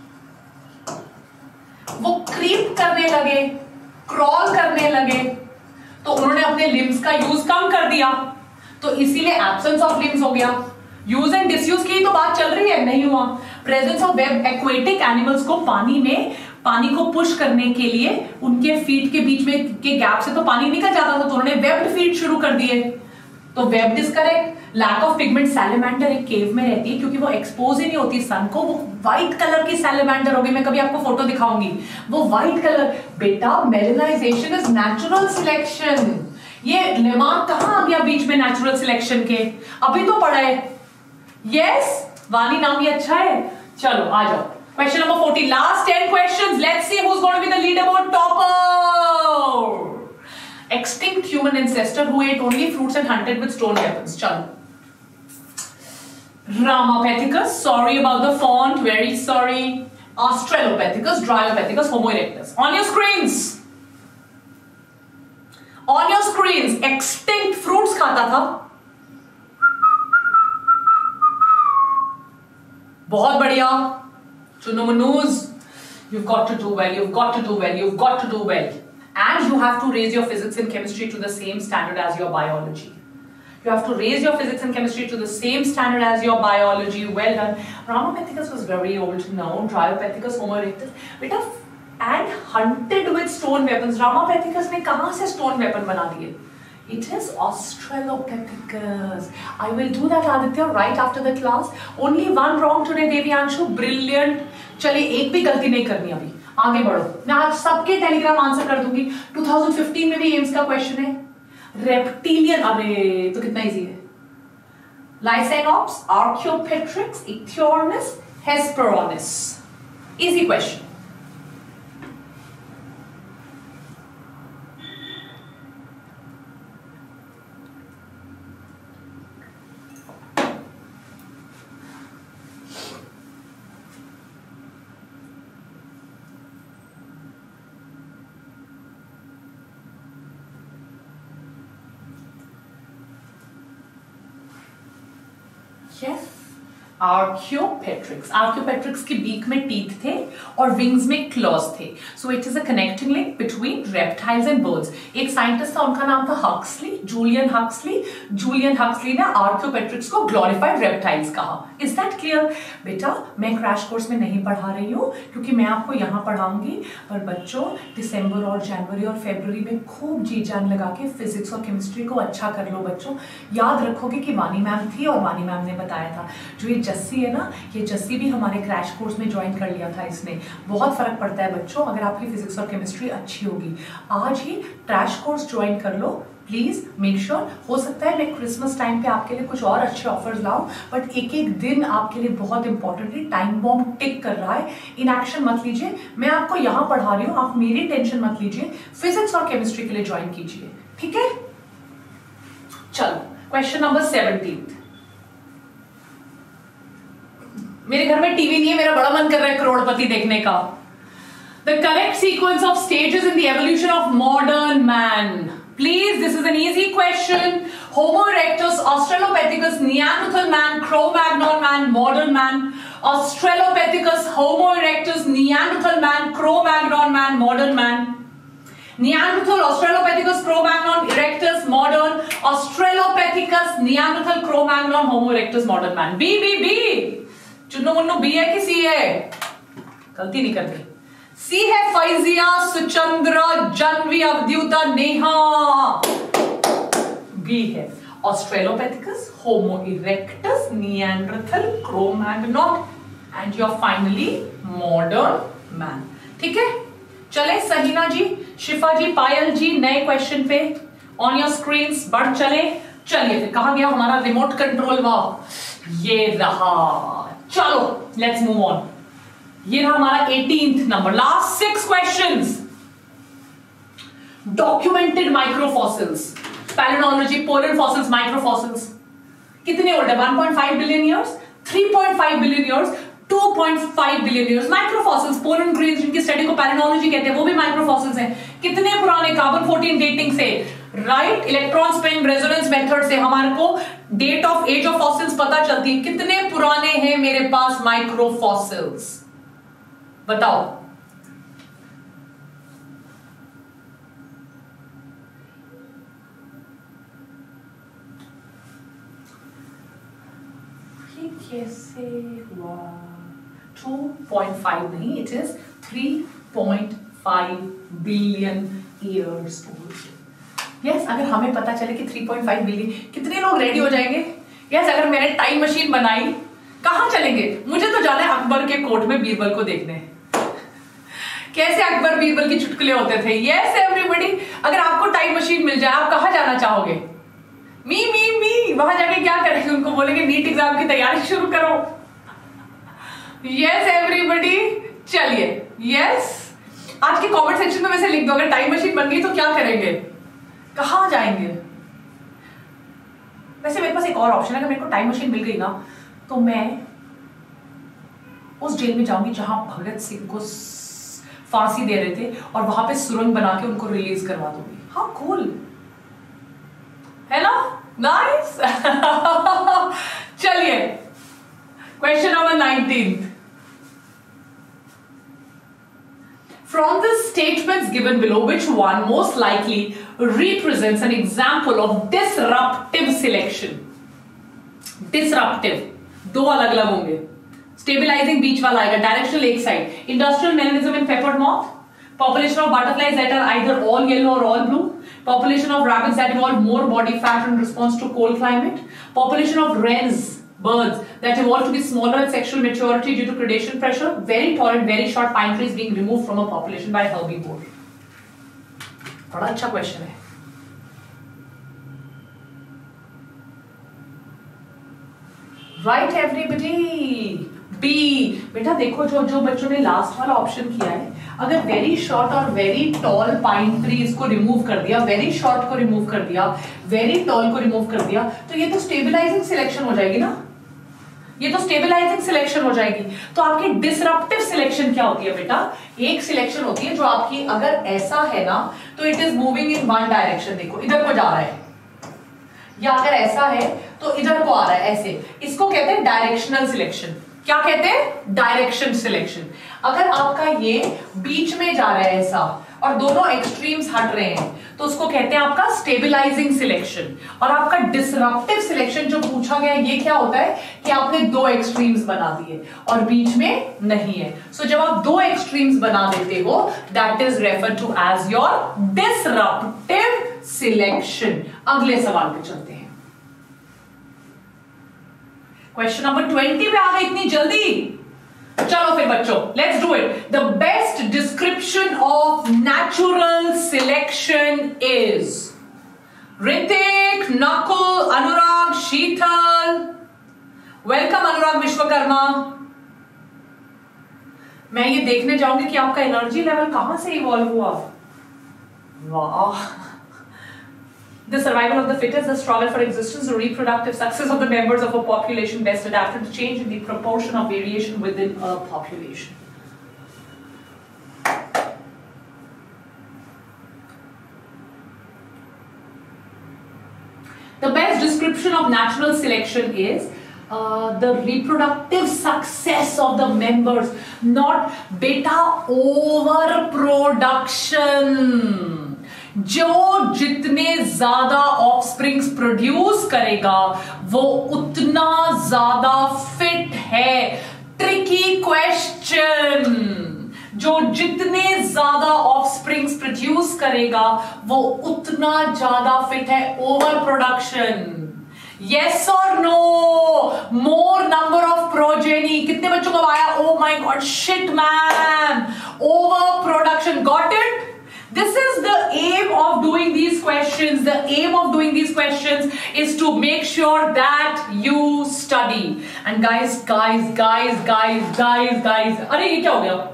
वो क्रीप करने लगे, क्रॉल करने लगे, तो उन्होंने अपने लिम्स का यूज कम कर दिया, तो इसीलिए एब्सेंस ऑफ लिम्स हो गया। यूज एंड डिसयूज की तो बात चल रही है, नहीं हुआ। Presence of web, aquatic animals को पानी में, पानी को पुश करने के लिए उनके फीट के बीच में के गैप से तो पानी निकल जाता था, तो उन्होंने वेब्ड फीट शुरू कर दिए, तो webbed is correct. Lack of pigment, salamander एक केव में रहती है क्योंकि वो एक्सपोज ही नहीं होती सन को, वो व्हाइट कलर की सैलेमेंडर होगी, मैं कभी आपको फोटो दिखाऊंगी, वो व्हाइट कलर। बेटा मेलेनाइजेशन इज नेचुरल सिलेक्शन, ये लेमार्क कहां आ गया बीच में नेचुरल सिलेक्शन के, अभी तो पढ़ा है। यस, वानी नाम ही अच्छा है। चलो आ जाओ, question number forty, last ten questions, let's see who is going to be the leaderboard topper. Extinct human ancestor who ate only fruits and hunted with stone weapons. चलो, Ramapithecus, sorry about the font, very sorry. Australopithecus, Dryopithecus, Homo erectus. On your screens, on your screens, extinct fruits खाता था, बहुत बढ़िया। चुनो Manuj, you've got to do well, you've got to do well, you've got to do well. And you have to raise your physics and chemistry to the same standard as your biology. You have to raise your physics and chemistry to the same standard as your biology. Well done. Ramapithecus was very old now. Dryopithecus, Homo erectus. Beta, and hunted with stone weapons. Ramapithecus ने कहाँ से stone weapon बना दिए? It is Australopithecus. I will do that, Aditya, right after the class. Only one wrong today, Devyanshu. Brilliant. चलिए, एक भी गलती नहीं करनी अभी, आगे बढ़ो। मैं आज सबके टेलीग्राम आंसर कर दूंगी। दो हज़ार पंद्रह में भी एम्स का क्वेश्चन है। रेप्टिलियन, अरे तो कितना इजी है। Lycaenops, Archaeopteryx, Ichthyornis, Hesperornis, easy question. Yes. Archaeopteryx, Archaeopteryx के बीक में टीथ थे और विंग्स में क्लॉज थे, so it is a connecting link between reptiles and birds. एक साइंटिस्ट था, उनका नाम था Huxley, Julian Huxley. Julian Huxley ने आर्कियोपेट्रिक्स को ग्लोरिफाइड रेप्टाइल्स कहा। Is that clear? बेटा मैं क्रैश कोर्स में नहीं पढ़ा रही हूँ क्योंकि मैं आपको यहाँ पढ़ाऊंगी, पर बच्चों दिसंबर और जनवरी और फरवरी में खूब जी जान लगा के फिजिक्स और केमिस्ट्री को अच्छा कर लो बच्चों। याद रखोगे कि वानी मैम थी और वानी मैम ने बताया था। जो ये जस्सी है ना, ये जस्सी भी हमारे क्रैश कोर्स में ज्वाइन कर लिया था इसने। बहुत फर्क पड़ता है बच्चों अगर आपकी फिजिक्स और केमिस्ट्री अच्छी होगी। आज ही क्रैश कोर्स ज्वाइन कर लो प्लीज, मेक श्योर। हो सकता है मैं क्रिसमस टाइम पे आपके लिए कुछ और अच्छे ऑफर्स लाऊं, बट एक एक दिन आपके लिए बहुत इंपॉर्टेंटली टाइम बॉम्ब टिक कर रहा है। इनएक्शन मत लीजिए, मैं आपको यहाँ पढ़ा रही हूँ, आप मेरी टेंशन मत लीजिए। फिजिक्स और केमिस्ट्री के लिए ज्वाइन कीजिए, ठीक है? चलो क्वेश्चन नंबर सेवनटीन। मेरे घर में टीवी नहीं है, मेरा बड़ा मन कर रहा है करोड़पति देखने का। The correct sequence of stages in the evolution of modern man. Please, this is an easy question. Homo erectus, Australopithecus, Neanderthal man, Cro-Magnon man, modern man. Australopithecus, Homo erectus, Neanderthal man, Cro-Magnon man, modern man. Neanderthal, Australopithecus, Cro-Magnon, erectus, modern. Australopithecus, Neanderthal, Cro-Magnon, Homo erectus, modern man. B, B, B. Chunnu Munnu B है कि सी है? गलती नहीं करते। सी है फैजिया, सुचंद्रा, जनवी, अवद्युता, नेहा। बी है Australopithecus, Homo erectus, Neanderthal, Cro-Magnon and your finally modern man. ठीक है, चले सहीना जी, शिफा जी, पायल जी, नए क्वेश्चन पे ऑन योर स्क्रीन्स बढ़ चले। चलिए फिर, कहा गया हमारा रिमोट कंट्रोल? वाह, ये रहा। चलो लेट्स मूव ऑन। ये रहा हमारा eighteenth number. Last six questions. Documented microfossils, palynology, polar fossils, microfossils कितने ओल्ड है? One point five billion years, three point five billion years, two point five billion years. Microfossils, pollen grains जिनकी स्टडी को पैलिनोलॉजी कहते हैं, वो भी माइक्रोफॉसिल्स हैं। कितने पुराने? कार्बन फोर्टीन डेटिंग से, right, electron spin resonance method से हमारे को date of age of fossils पता चलती है। कितने पुराने हैं मेरे पास माइक्रोफॉसिल्स? बताओ। कैसे हुआ? टू पॉइंट फाइव नहीं, it is three point five billion years old. Yes, अगर हमें पता चले कि थ्री पॉइंट फाइव बिलियन, कितने लोग रेडी हो जाएंगे? यस yes, अगर मैंने टाइम मशीन बनाई, कहां चलेंगे? मुझे तो जाना है अकबर के कोर्ट में बीरबल को देखने, कैसे अकबर बीरबल की चुटकुले होते थे। यस एवरीबॉडी, अगर आपको टाइम मशीन मिल जाए, आप कहां जाना चाहोगे? मी मी मी वहां जाके क्या करेंगे? उनको बोलेंगे नीट एग्जाम की तैयारी शुरू करो। यस एवरीबॉडी, चलिए। यस, आज के कमेंट सेक्शन में वैसे लिख दो, अगर टाइम मशीन बन गई तो क्या करेंगे, कहां जाएंगे? वैसे मेरे पास एक और ऑप्शन है, अगर मेरे को टाइम मशीन मिल गई ना, तो मैं उस जेल में जाऊंगी जहां भगत सिंह को फांसी दे रहे थे और वहां पे सुरंग बना के उनको रिलीज करवा दूंगी। हाँ कूल है ना? नाइस। चलिए question number nineteen. From the statements given below, which one most likely represents an example of disruptive selection? Disruptive, दो अलग अलग होंगे। Stabilizing बीच वाला आएगा, directional एक side. Industrial mechanism in peppered moth, population of butterflies that are either all yellow or all blue, population of rabbits that evolve more body fat in response to cold climate, population of wrens, birds that evolve to be smaller at sexual maturity due to predation pressure, very tall and very short pine trees being removed from a population by herbivore. बड़ा अच्छा क्वेश्चन है। Right everybody, B. बेटा देखो, जो जो बच्चों ने लास्ट वाला ऑप्शन किया है, अगर वेरी शॉर्ट और वेरी टॉल पाइन ट्रीज को रिमूव कर दिया, वेरी शॉर्ट को रिमूव कर दिया, वेरी टॉल को रिमूव कर दिया, तो ये तो स्टेबलाइजिंग सिलेक्शन हो जाएगी ना, ये तो स्टेबलाइजिंग सिलेक्शन हो जाएगी। तो आपकी डिसरप्टिव सिलेक्शन क्या होती है बेटा? एक सिलेक्शन होती है जो आपकी, अगर ऐसा है ना तो it is moving in one direction, देखो इधर को जा रहा है, या अगर ऐसा है तो इधर को आ रहा है, ऐसे, इसको कहते हैं डायरेक्शनल सिलेक्शन। क्या कहते हैं? Direction selection. अगर आपका ये बीच में जा रहा है ऐसा और दोनों एक्सट्रीम्स हट रहे हैं, तो उसको कहते हैं आपका स्टेबलाइजिंग सिलेक्शन। और आपका डिसरप्टिव सिलेक्शन जो पूछा गया, ये क्या होता है कि आपने दो एक्सट्रीम्स बना दिए और बीच में नहीं है। सो so, जब आप दो एक्सट्रीम्स बना देते हो, that is refer to as your disruptive selection. अगले सवाल पे चलते हैं। क्वेश्चन नंबर ट्वेंटी पे आ गए इतनी जल्दी? चलो फिर बच्चों, let's do it. The best description of natural selection is. Hrithik, Nakul, Anurag, Sheetal. Welcome Anurag Vishwakarma. मैं ये देखने जाऊंगी कि आपका एनर्जी लेवल कहां से इवॉल्व हुआ। वाह। The survival of the fittest, the struggle for existence, the reproductive success of the members of a population best adapted to change in the proportion of variation within a population. The best description of natural selection is uh, the reproductive success of the members, not beta overproduction. जो जितने ज्यादा ऑफस्प्रिंग्स प्रोड्यूस करेगा वो उतना ज्यादा फिट है। Tricky question. जो जितने ज्यादा ऑफस्प्रिंग्स प्रोड्यूस करेगा वो उतना ज्यादा फिट है। ओवर प्रोडक्शन, यस और no? More number of progeny. कितने बच्चों को आया? Oh my god, shit ma'am, over production. Got it? This is the aim of doing these questions. questions. The aim of doing these questions is to make sure that you study. And guys, guys, guys, guys, guys, guys. अरे ये क्या हो गया?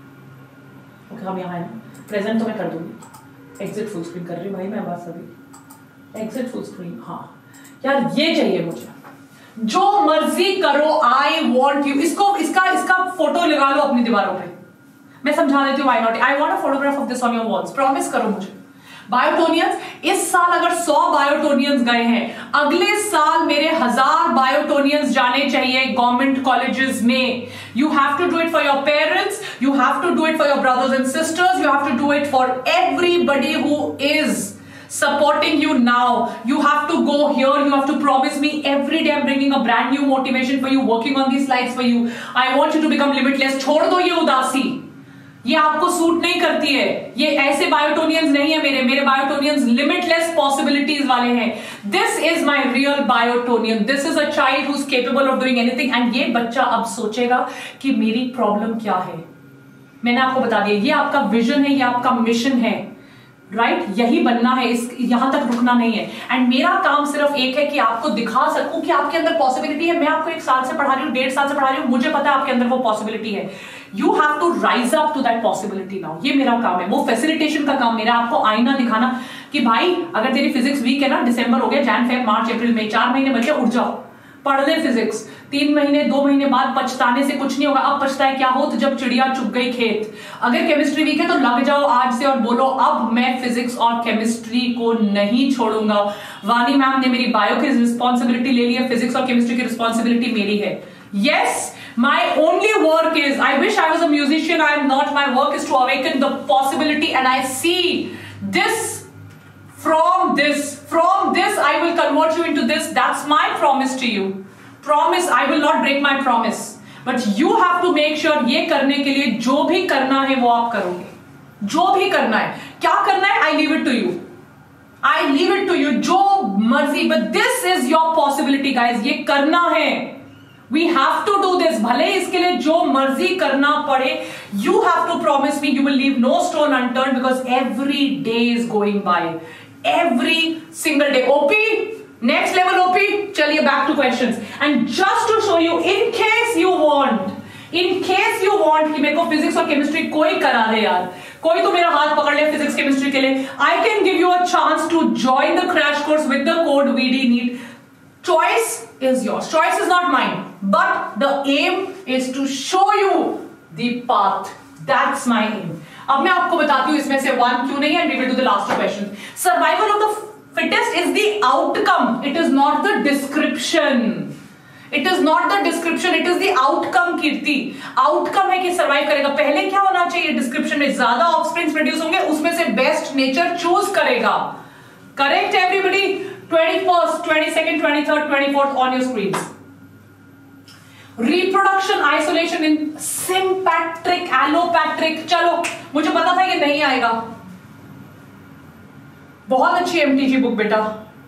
ओके हम यहाँ है ना. प्रेजेंट तो मैं कर दूंगी. एग्जिट फुल स्क्रीन कर रही हूँ भाई मैं बस अभी. Exit full screen. हाँ यार ये चाहिए मुझे. जो मर्जी करो. I want you. इसको इसका इसका फोटो लगा लो अपनी दीवारों पे. मैं समझा देती हूँ why not. I want a photograph of this on your walls. Promise करो मुझे. बायोटोनियंस, इस साल अगर सौ बायोटोनियंस गए हैं, अगले साल मेरे हजार बायोटोनियंस जाने चाहिए गवर्नमेंट कॉलेजेस में. You have to do it for your parents, you have to do it for your brothers and sisters, you have to do it for everybody who is supporting you now. You have to go here. You have to promise me every day I'm bringing a brand new motivation for you, working on these slides for you. I want you to become limitless. छोड़ दो ये उदासी. ये आपको सूट नहीं करती है. ये ऐसे बायोटोनियंस नहीं है मेरे. मेरे बायोटोनियंस लिमिटलेस पॉसिबिलिटीज वाले हैं. This is my real biotonian. This is a child who is capable of doing anything. And ये बच्चा अब सोचेगा कि मेरी प्रॉब्लम क्या है. मैंने आपको बता दिया, ये आपका विजन है, ये आपका मिशन है. Right right? यही बनना है. इस यहां तक रुकना नहीं है. एंड मेरा काम सिर्फ एक है कि आपको दिखा सकूं कि आपके अंदर पॉसिबिलिटी है. मैं आपको एक साल से पढ़ा रही हूं, डेढ़ साल से पढ़ा रही हूं, मुझे पता है आपके अंदर वो पॉसिबिलिटी है. You have to rise up to that possibility now. ये मेरा काम है. वो फैसिलिटेशन का काम मेरा आपको आईना दिखाना कि भाई अगर तेरी फिजिक्स वीक है ना, दिसंबर हो गया, जैन फेब मार्च अप्रैल मई, चार महीने बचे, उठ जाओ, पढ़ ले फिजिक्स. तीन महीने दो महीने बाद पछताने से कुछ नहीं होगा. अब पछताए क्या हो तो जब चिड़िया चुग गई खेत. अगर केमिस्ट्री वीक है तो लग जाओ आज से और बोलो अब मैं फिजिक्स और केमिस्ट्री को नहीं छोड़ूंगा. वानी मैम ने मेरी बायो की रिस्पॉन्सिबिलिटी ले ली है, फिजिक्स और केमिस्ट्री की रिस्पॉन्सिबिलिटी मेरी है. Yes, my only work is, I wish I was a musician, I am not. My work is to awaken the possibility, and I see this from this from this I will convert you into this. That's my promise to you. Promise, I will not break my promise, but you have to make sure ये करने के लिए जो भी करना है वो आप करोगे. जो भी करना है, क्या करना है, I leave it to you. I leave it to you. जो मर्जी, but this is your possibility, guys. ये करना है. We have to do this. भले इसके लिए जो मर्जी करना पड़े, you have to promise me you will leave no stone unturned, because every day is going by. Every single day. O P, next level O P. चलिए back to questions. And just to show you, in case you want, in case you want कि मेरे को फिजिक्स और केमिस्ट्री कोई करा दे यार, कोई तो मेरा हाथ पकड़ ले फिजिक्स केमिस्ट्री के लिए, I can give you a chance to join the crash course with the code V D NEET. Choice is yours. Choice is not mine. But the aim is to show you the path. That's my aim. अब मैं आपको बताती हूँ इसमें से वन क्यों नहीं है, and we will do the last two questions. Survival of the fittest is the outcome. It is not the description. It is not the description. It is the outcome. Kirti, outcome है कि survive करेगा. पहले क्या होना चाहिए डिस्क्रिप्शन में? ज्यादा ऑफस्प्रिंग्स प्रोड्यूस होंगे, उसमें से बेस्ट नेचर चूज करेगा. Correct everybody? twenty-first, twenty-second, twenty-third, twenty-fourth on your screens. Reproduction isolation in sympatric, allopatric. चलो, मुझे पता था ये नहीं आएगा. बहुत अच्छी एमटीजी बुक बेटा.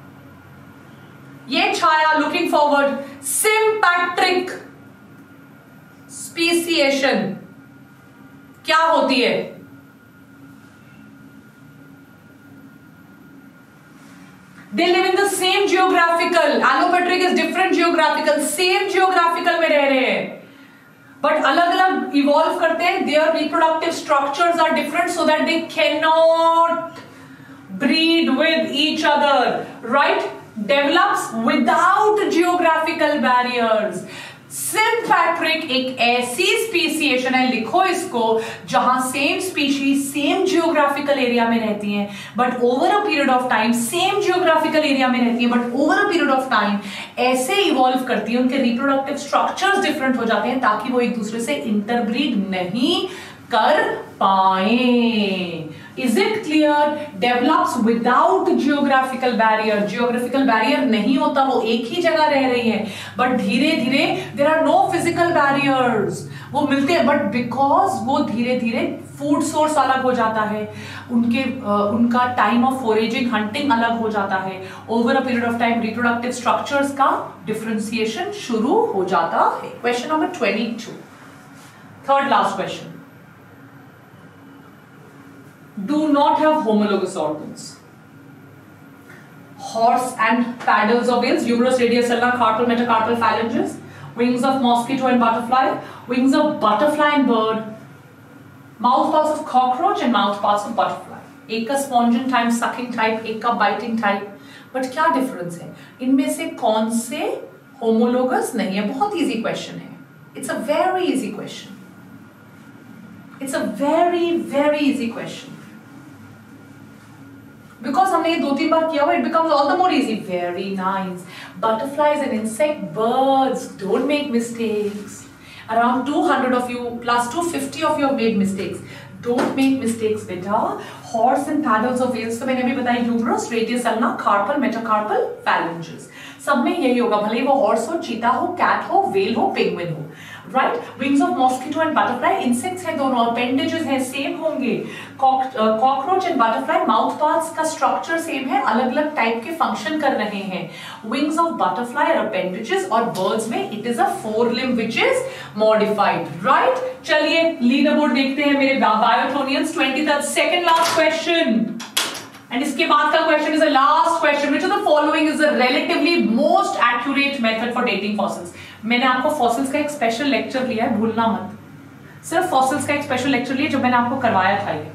ये Chhaya, looking forward, sympatric speciation क्या होती है? They live in the same geographical. Allopatric is different geographical. Same geographical में रह रहे हैं, but अलग अलग evolve करते हैं. Their reproductive structures are different, so that they cannot breed with each other. Right? Develops without geographical barriers. सिंपैट्रिक एक ऐसी स्पीसिएशन है, लिखो इसको, जहां same species same geographical area में रहती हैं, but over a period of time same geographical area में रहती है, but over a period of time ऐसे इवॉल्व करती है, उनके रिप्रोडक्टिव स्ट्रक्चर्स डिफरेंट हो जाते हैं ताकि वो एक दूसरे से इंटरब्रीड नहीं कर पाए. Is it clear? Develops without geographical barrier. Geographical barrier नहीं होता, वो एक ही जगह रह रही है, but धीरे धीरे there are no physical barriers. वो मिलते हैं, but because वो धीरे धीरे फूड सोर्स अलग हो जाता है, उनके uh, उनका टाइम ऑफ फोरेजिंग हंटिंग अलग हो जाता है, over a period of time reproductive structures का डिफरेंशिएशन शुरू हो जाता है. Question number twenty-two, third last question. Do not have homologous organs. horse and paddles of whales, humerus, radius, ulna, carpal, metacarpal phalanges, wings of mosquito and butterfly, wings of butterfly and bird, mouth parts of cockroach and mouth parts of butterfly. एक का स्पॉन्जन टाइप सकिंग टाइप, एक का बाइटिंग टाइप. बट क्या डिफरेंस है इनमें से? कौन से होमोलोगस नहीं है? बहुत इजी क्वेश्चन है. It's a very easy question. It's a very very easy question. Because हमने ये दो तीन बार किया हुआ, it becomes all the more easy. Very nice. Butterflies and insect, birds, don't make mistakes. Around two hundred of you plus two hundred fifty of you have made mistakes. Don't make mistakes, beta. Horse and paddles of whales तो मैंने अभी बताया, humerus, radius, ulna, carpal, metacarpal phalanges. सब में यही होगा, भले वो horse हो, cheetah हो, cat हो, whale हो, penguin हो. Right? Wings of mosquito and butterfly, insects हैं दोनों, appendages हैं, same होंगे. Cockroach and butterfly, mouth parts का structure same है, अलग-अलग type के function कर रहे हैं. Wings of butterfly are appendages, और birds में it is a forelimb which is modified. Right? चलिए leaderboard देखते हैं मेरे Biotonians. twenty-third, second last question. And इसके बाद का question is the last question. Which of the following is the relatively most accurate method for dating fossils? मैंने आपको फॉसिल्स का एक स्पेशल लेक्चर लिया है, भूलना मत. सिर्फ फॉसिल्स का एक स्पेशल लेक्चर लिया जो मैंने आपको करवाया था. ये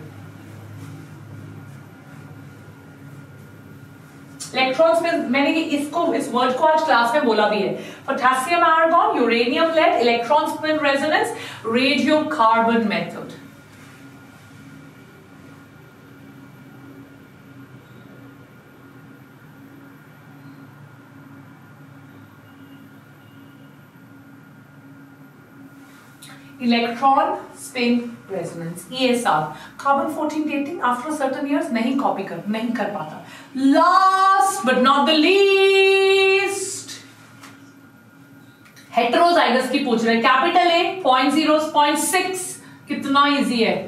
इलेक्ट्रॉन्स में मैंने इसको इस वर्ड को आज क्लास में बोला भी है. Potassium argon, uranium lead, electron spin resonance, radio carbon method. Electron spin resonance, E S R. Carbon fourteen dating after certain years नहीं कॉपी कर नहीं कर पाता. Last but not the least, heterozygous की पूछ रहे. Capital A point zero point six, कितना इजी है.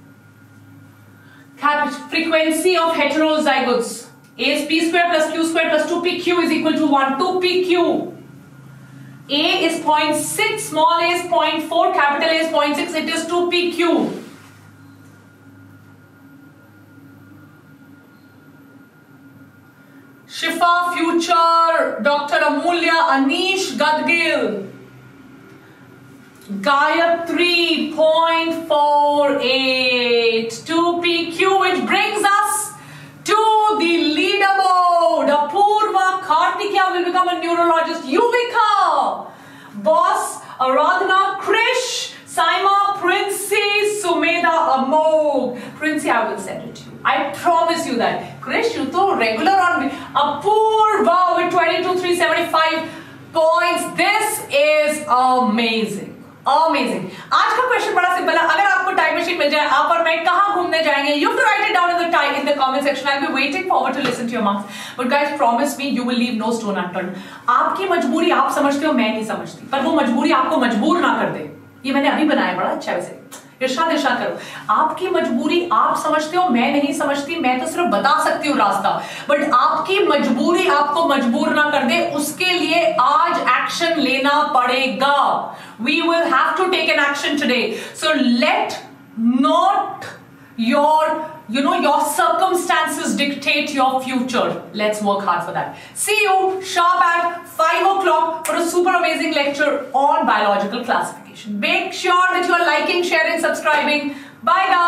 Frequency of heterozygotes, A is P square plus Q square plus two P Q is equal to one. two P Q. A is zero point six, small a is zero point four, capital A is zero point six, it is two P Q. Shifa, Future, Doctor Amulya, Anish, Gadgil. Gayatri, zero point four eight, two P Q, which brings us to the leaderboard. Apurva Karthikeya will become a neurologist. Yuvika, Boss, Aradhana, Krish, Saima, Princey, Sumedha, Amog. Princey, I will send it to you. I promise you that. Krish, you to regular on me. Apurva with twenty-two three seventy-five points. This is amazing. Amazing. आज का क्वेश्चन बड़ा सिंपल है. अगर आपको टाइम मशीन मिल जाए, आप और मैं कहाँ घूमने जाएंगे? You have to write it down in the time in the comment section. I'll be waiting forward to listen to your marks. But guys, promise me you will leave no stone unturned. आपकी मजबूरी आप समझते हो, मैं नहीं समझती, पर वो मजबूरी आपको मजबूर ना कर दे. ये मैंने अभी बनाया, बड़ा अच्छा वैसे. इरशाद इरशाद करो. आपकी मजबूरी आप समझते हो, मैं नहीं समझती. मैं तो सिर्फ बता सकती हूँ रास्ता, बट आपकी मजबूरी आपको मजबूर ना कर दे, उसके लिए आज एक्शन लेना पड़ेगा. We will have to take an action today. So let not your, you know, your circumstances dictate your future. Let's work hard for that. See you sharp at five o'clock for a super amazing lecture on biological classification. Make sure that you are liking, sharing, subscribing. Bye guys.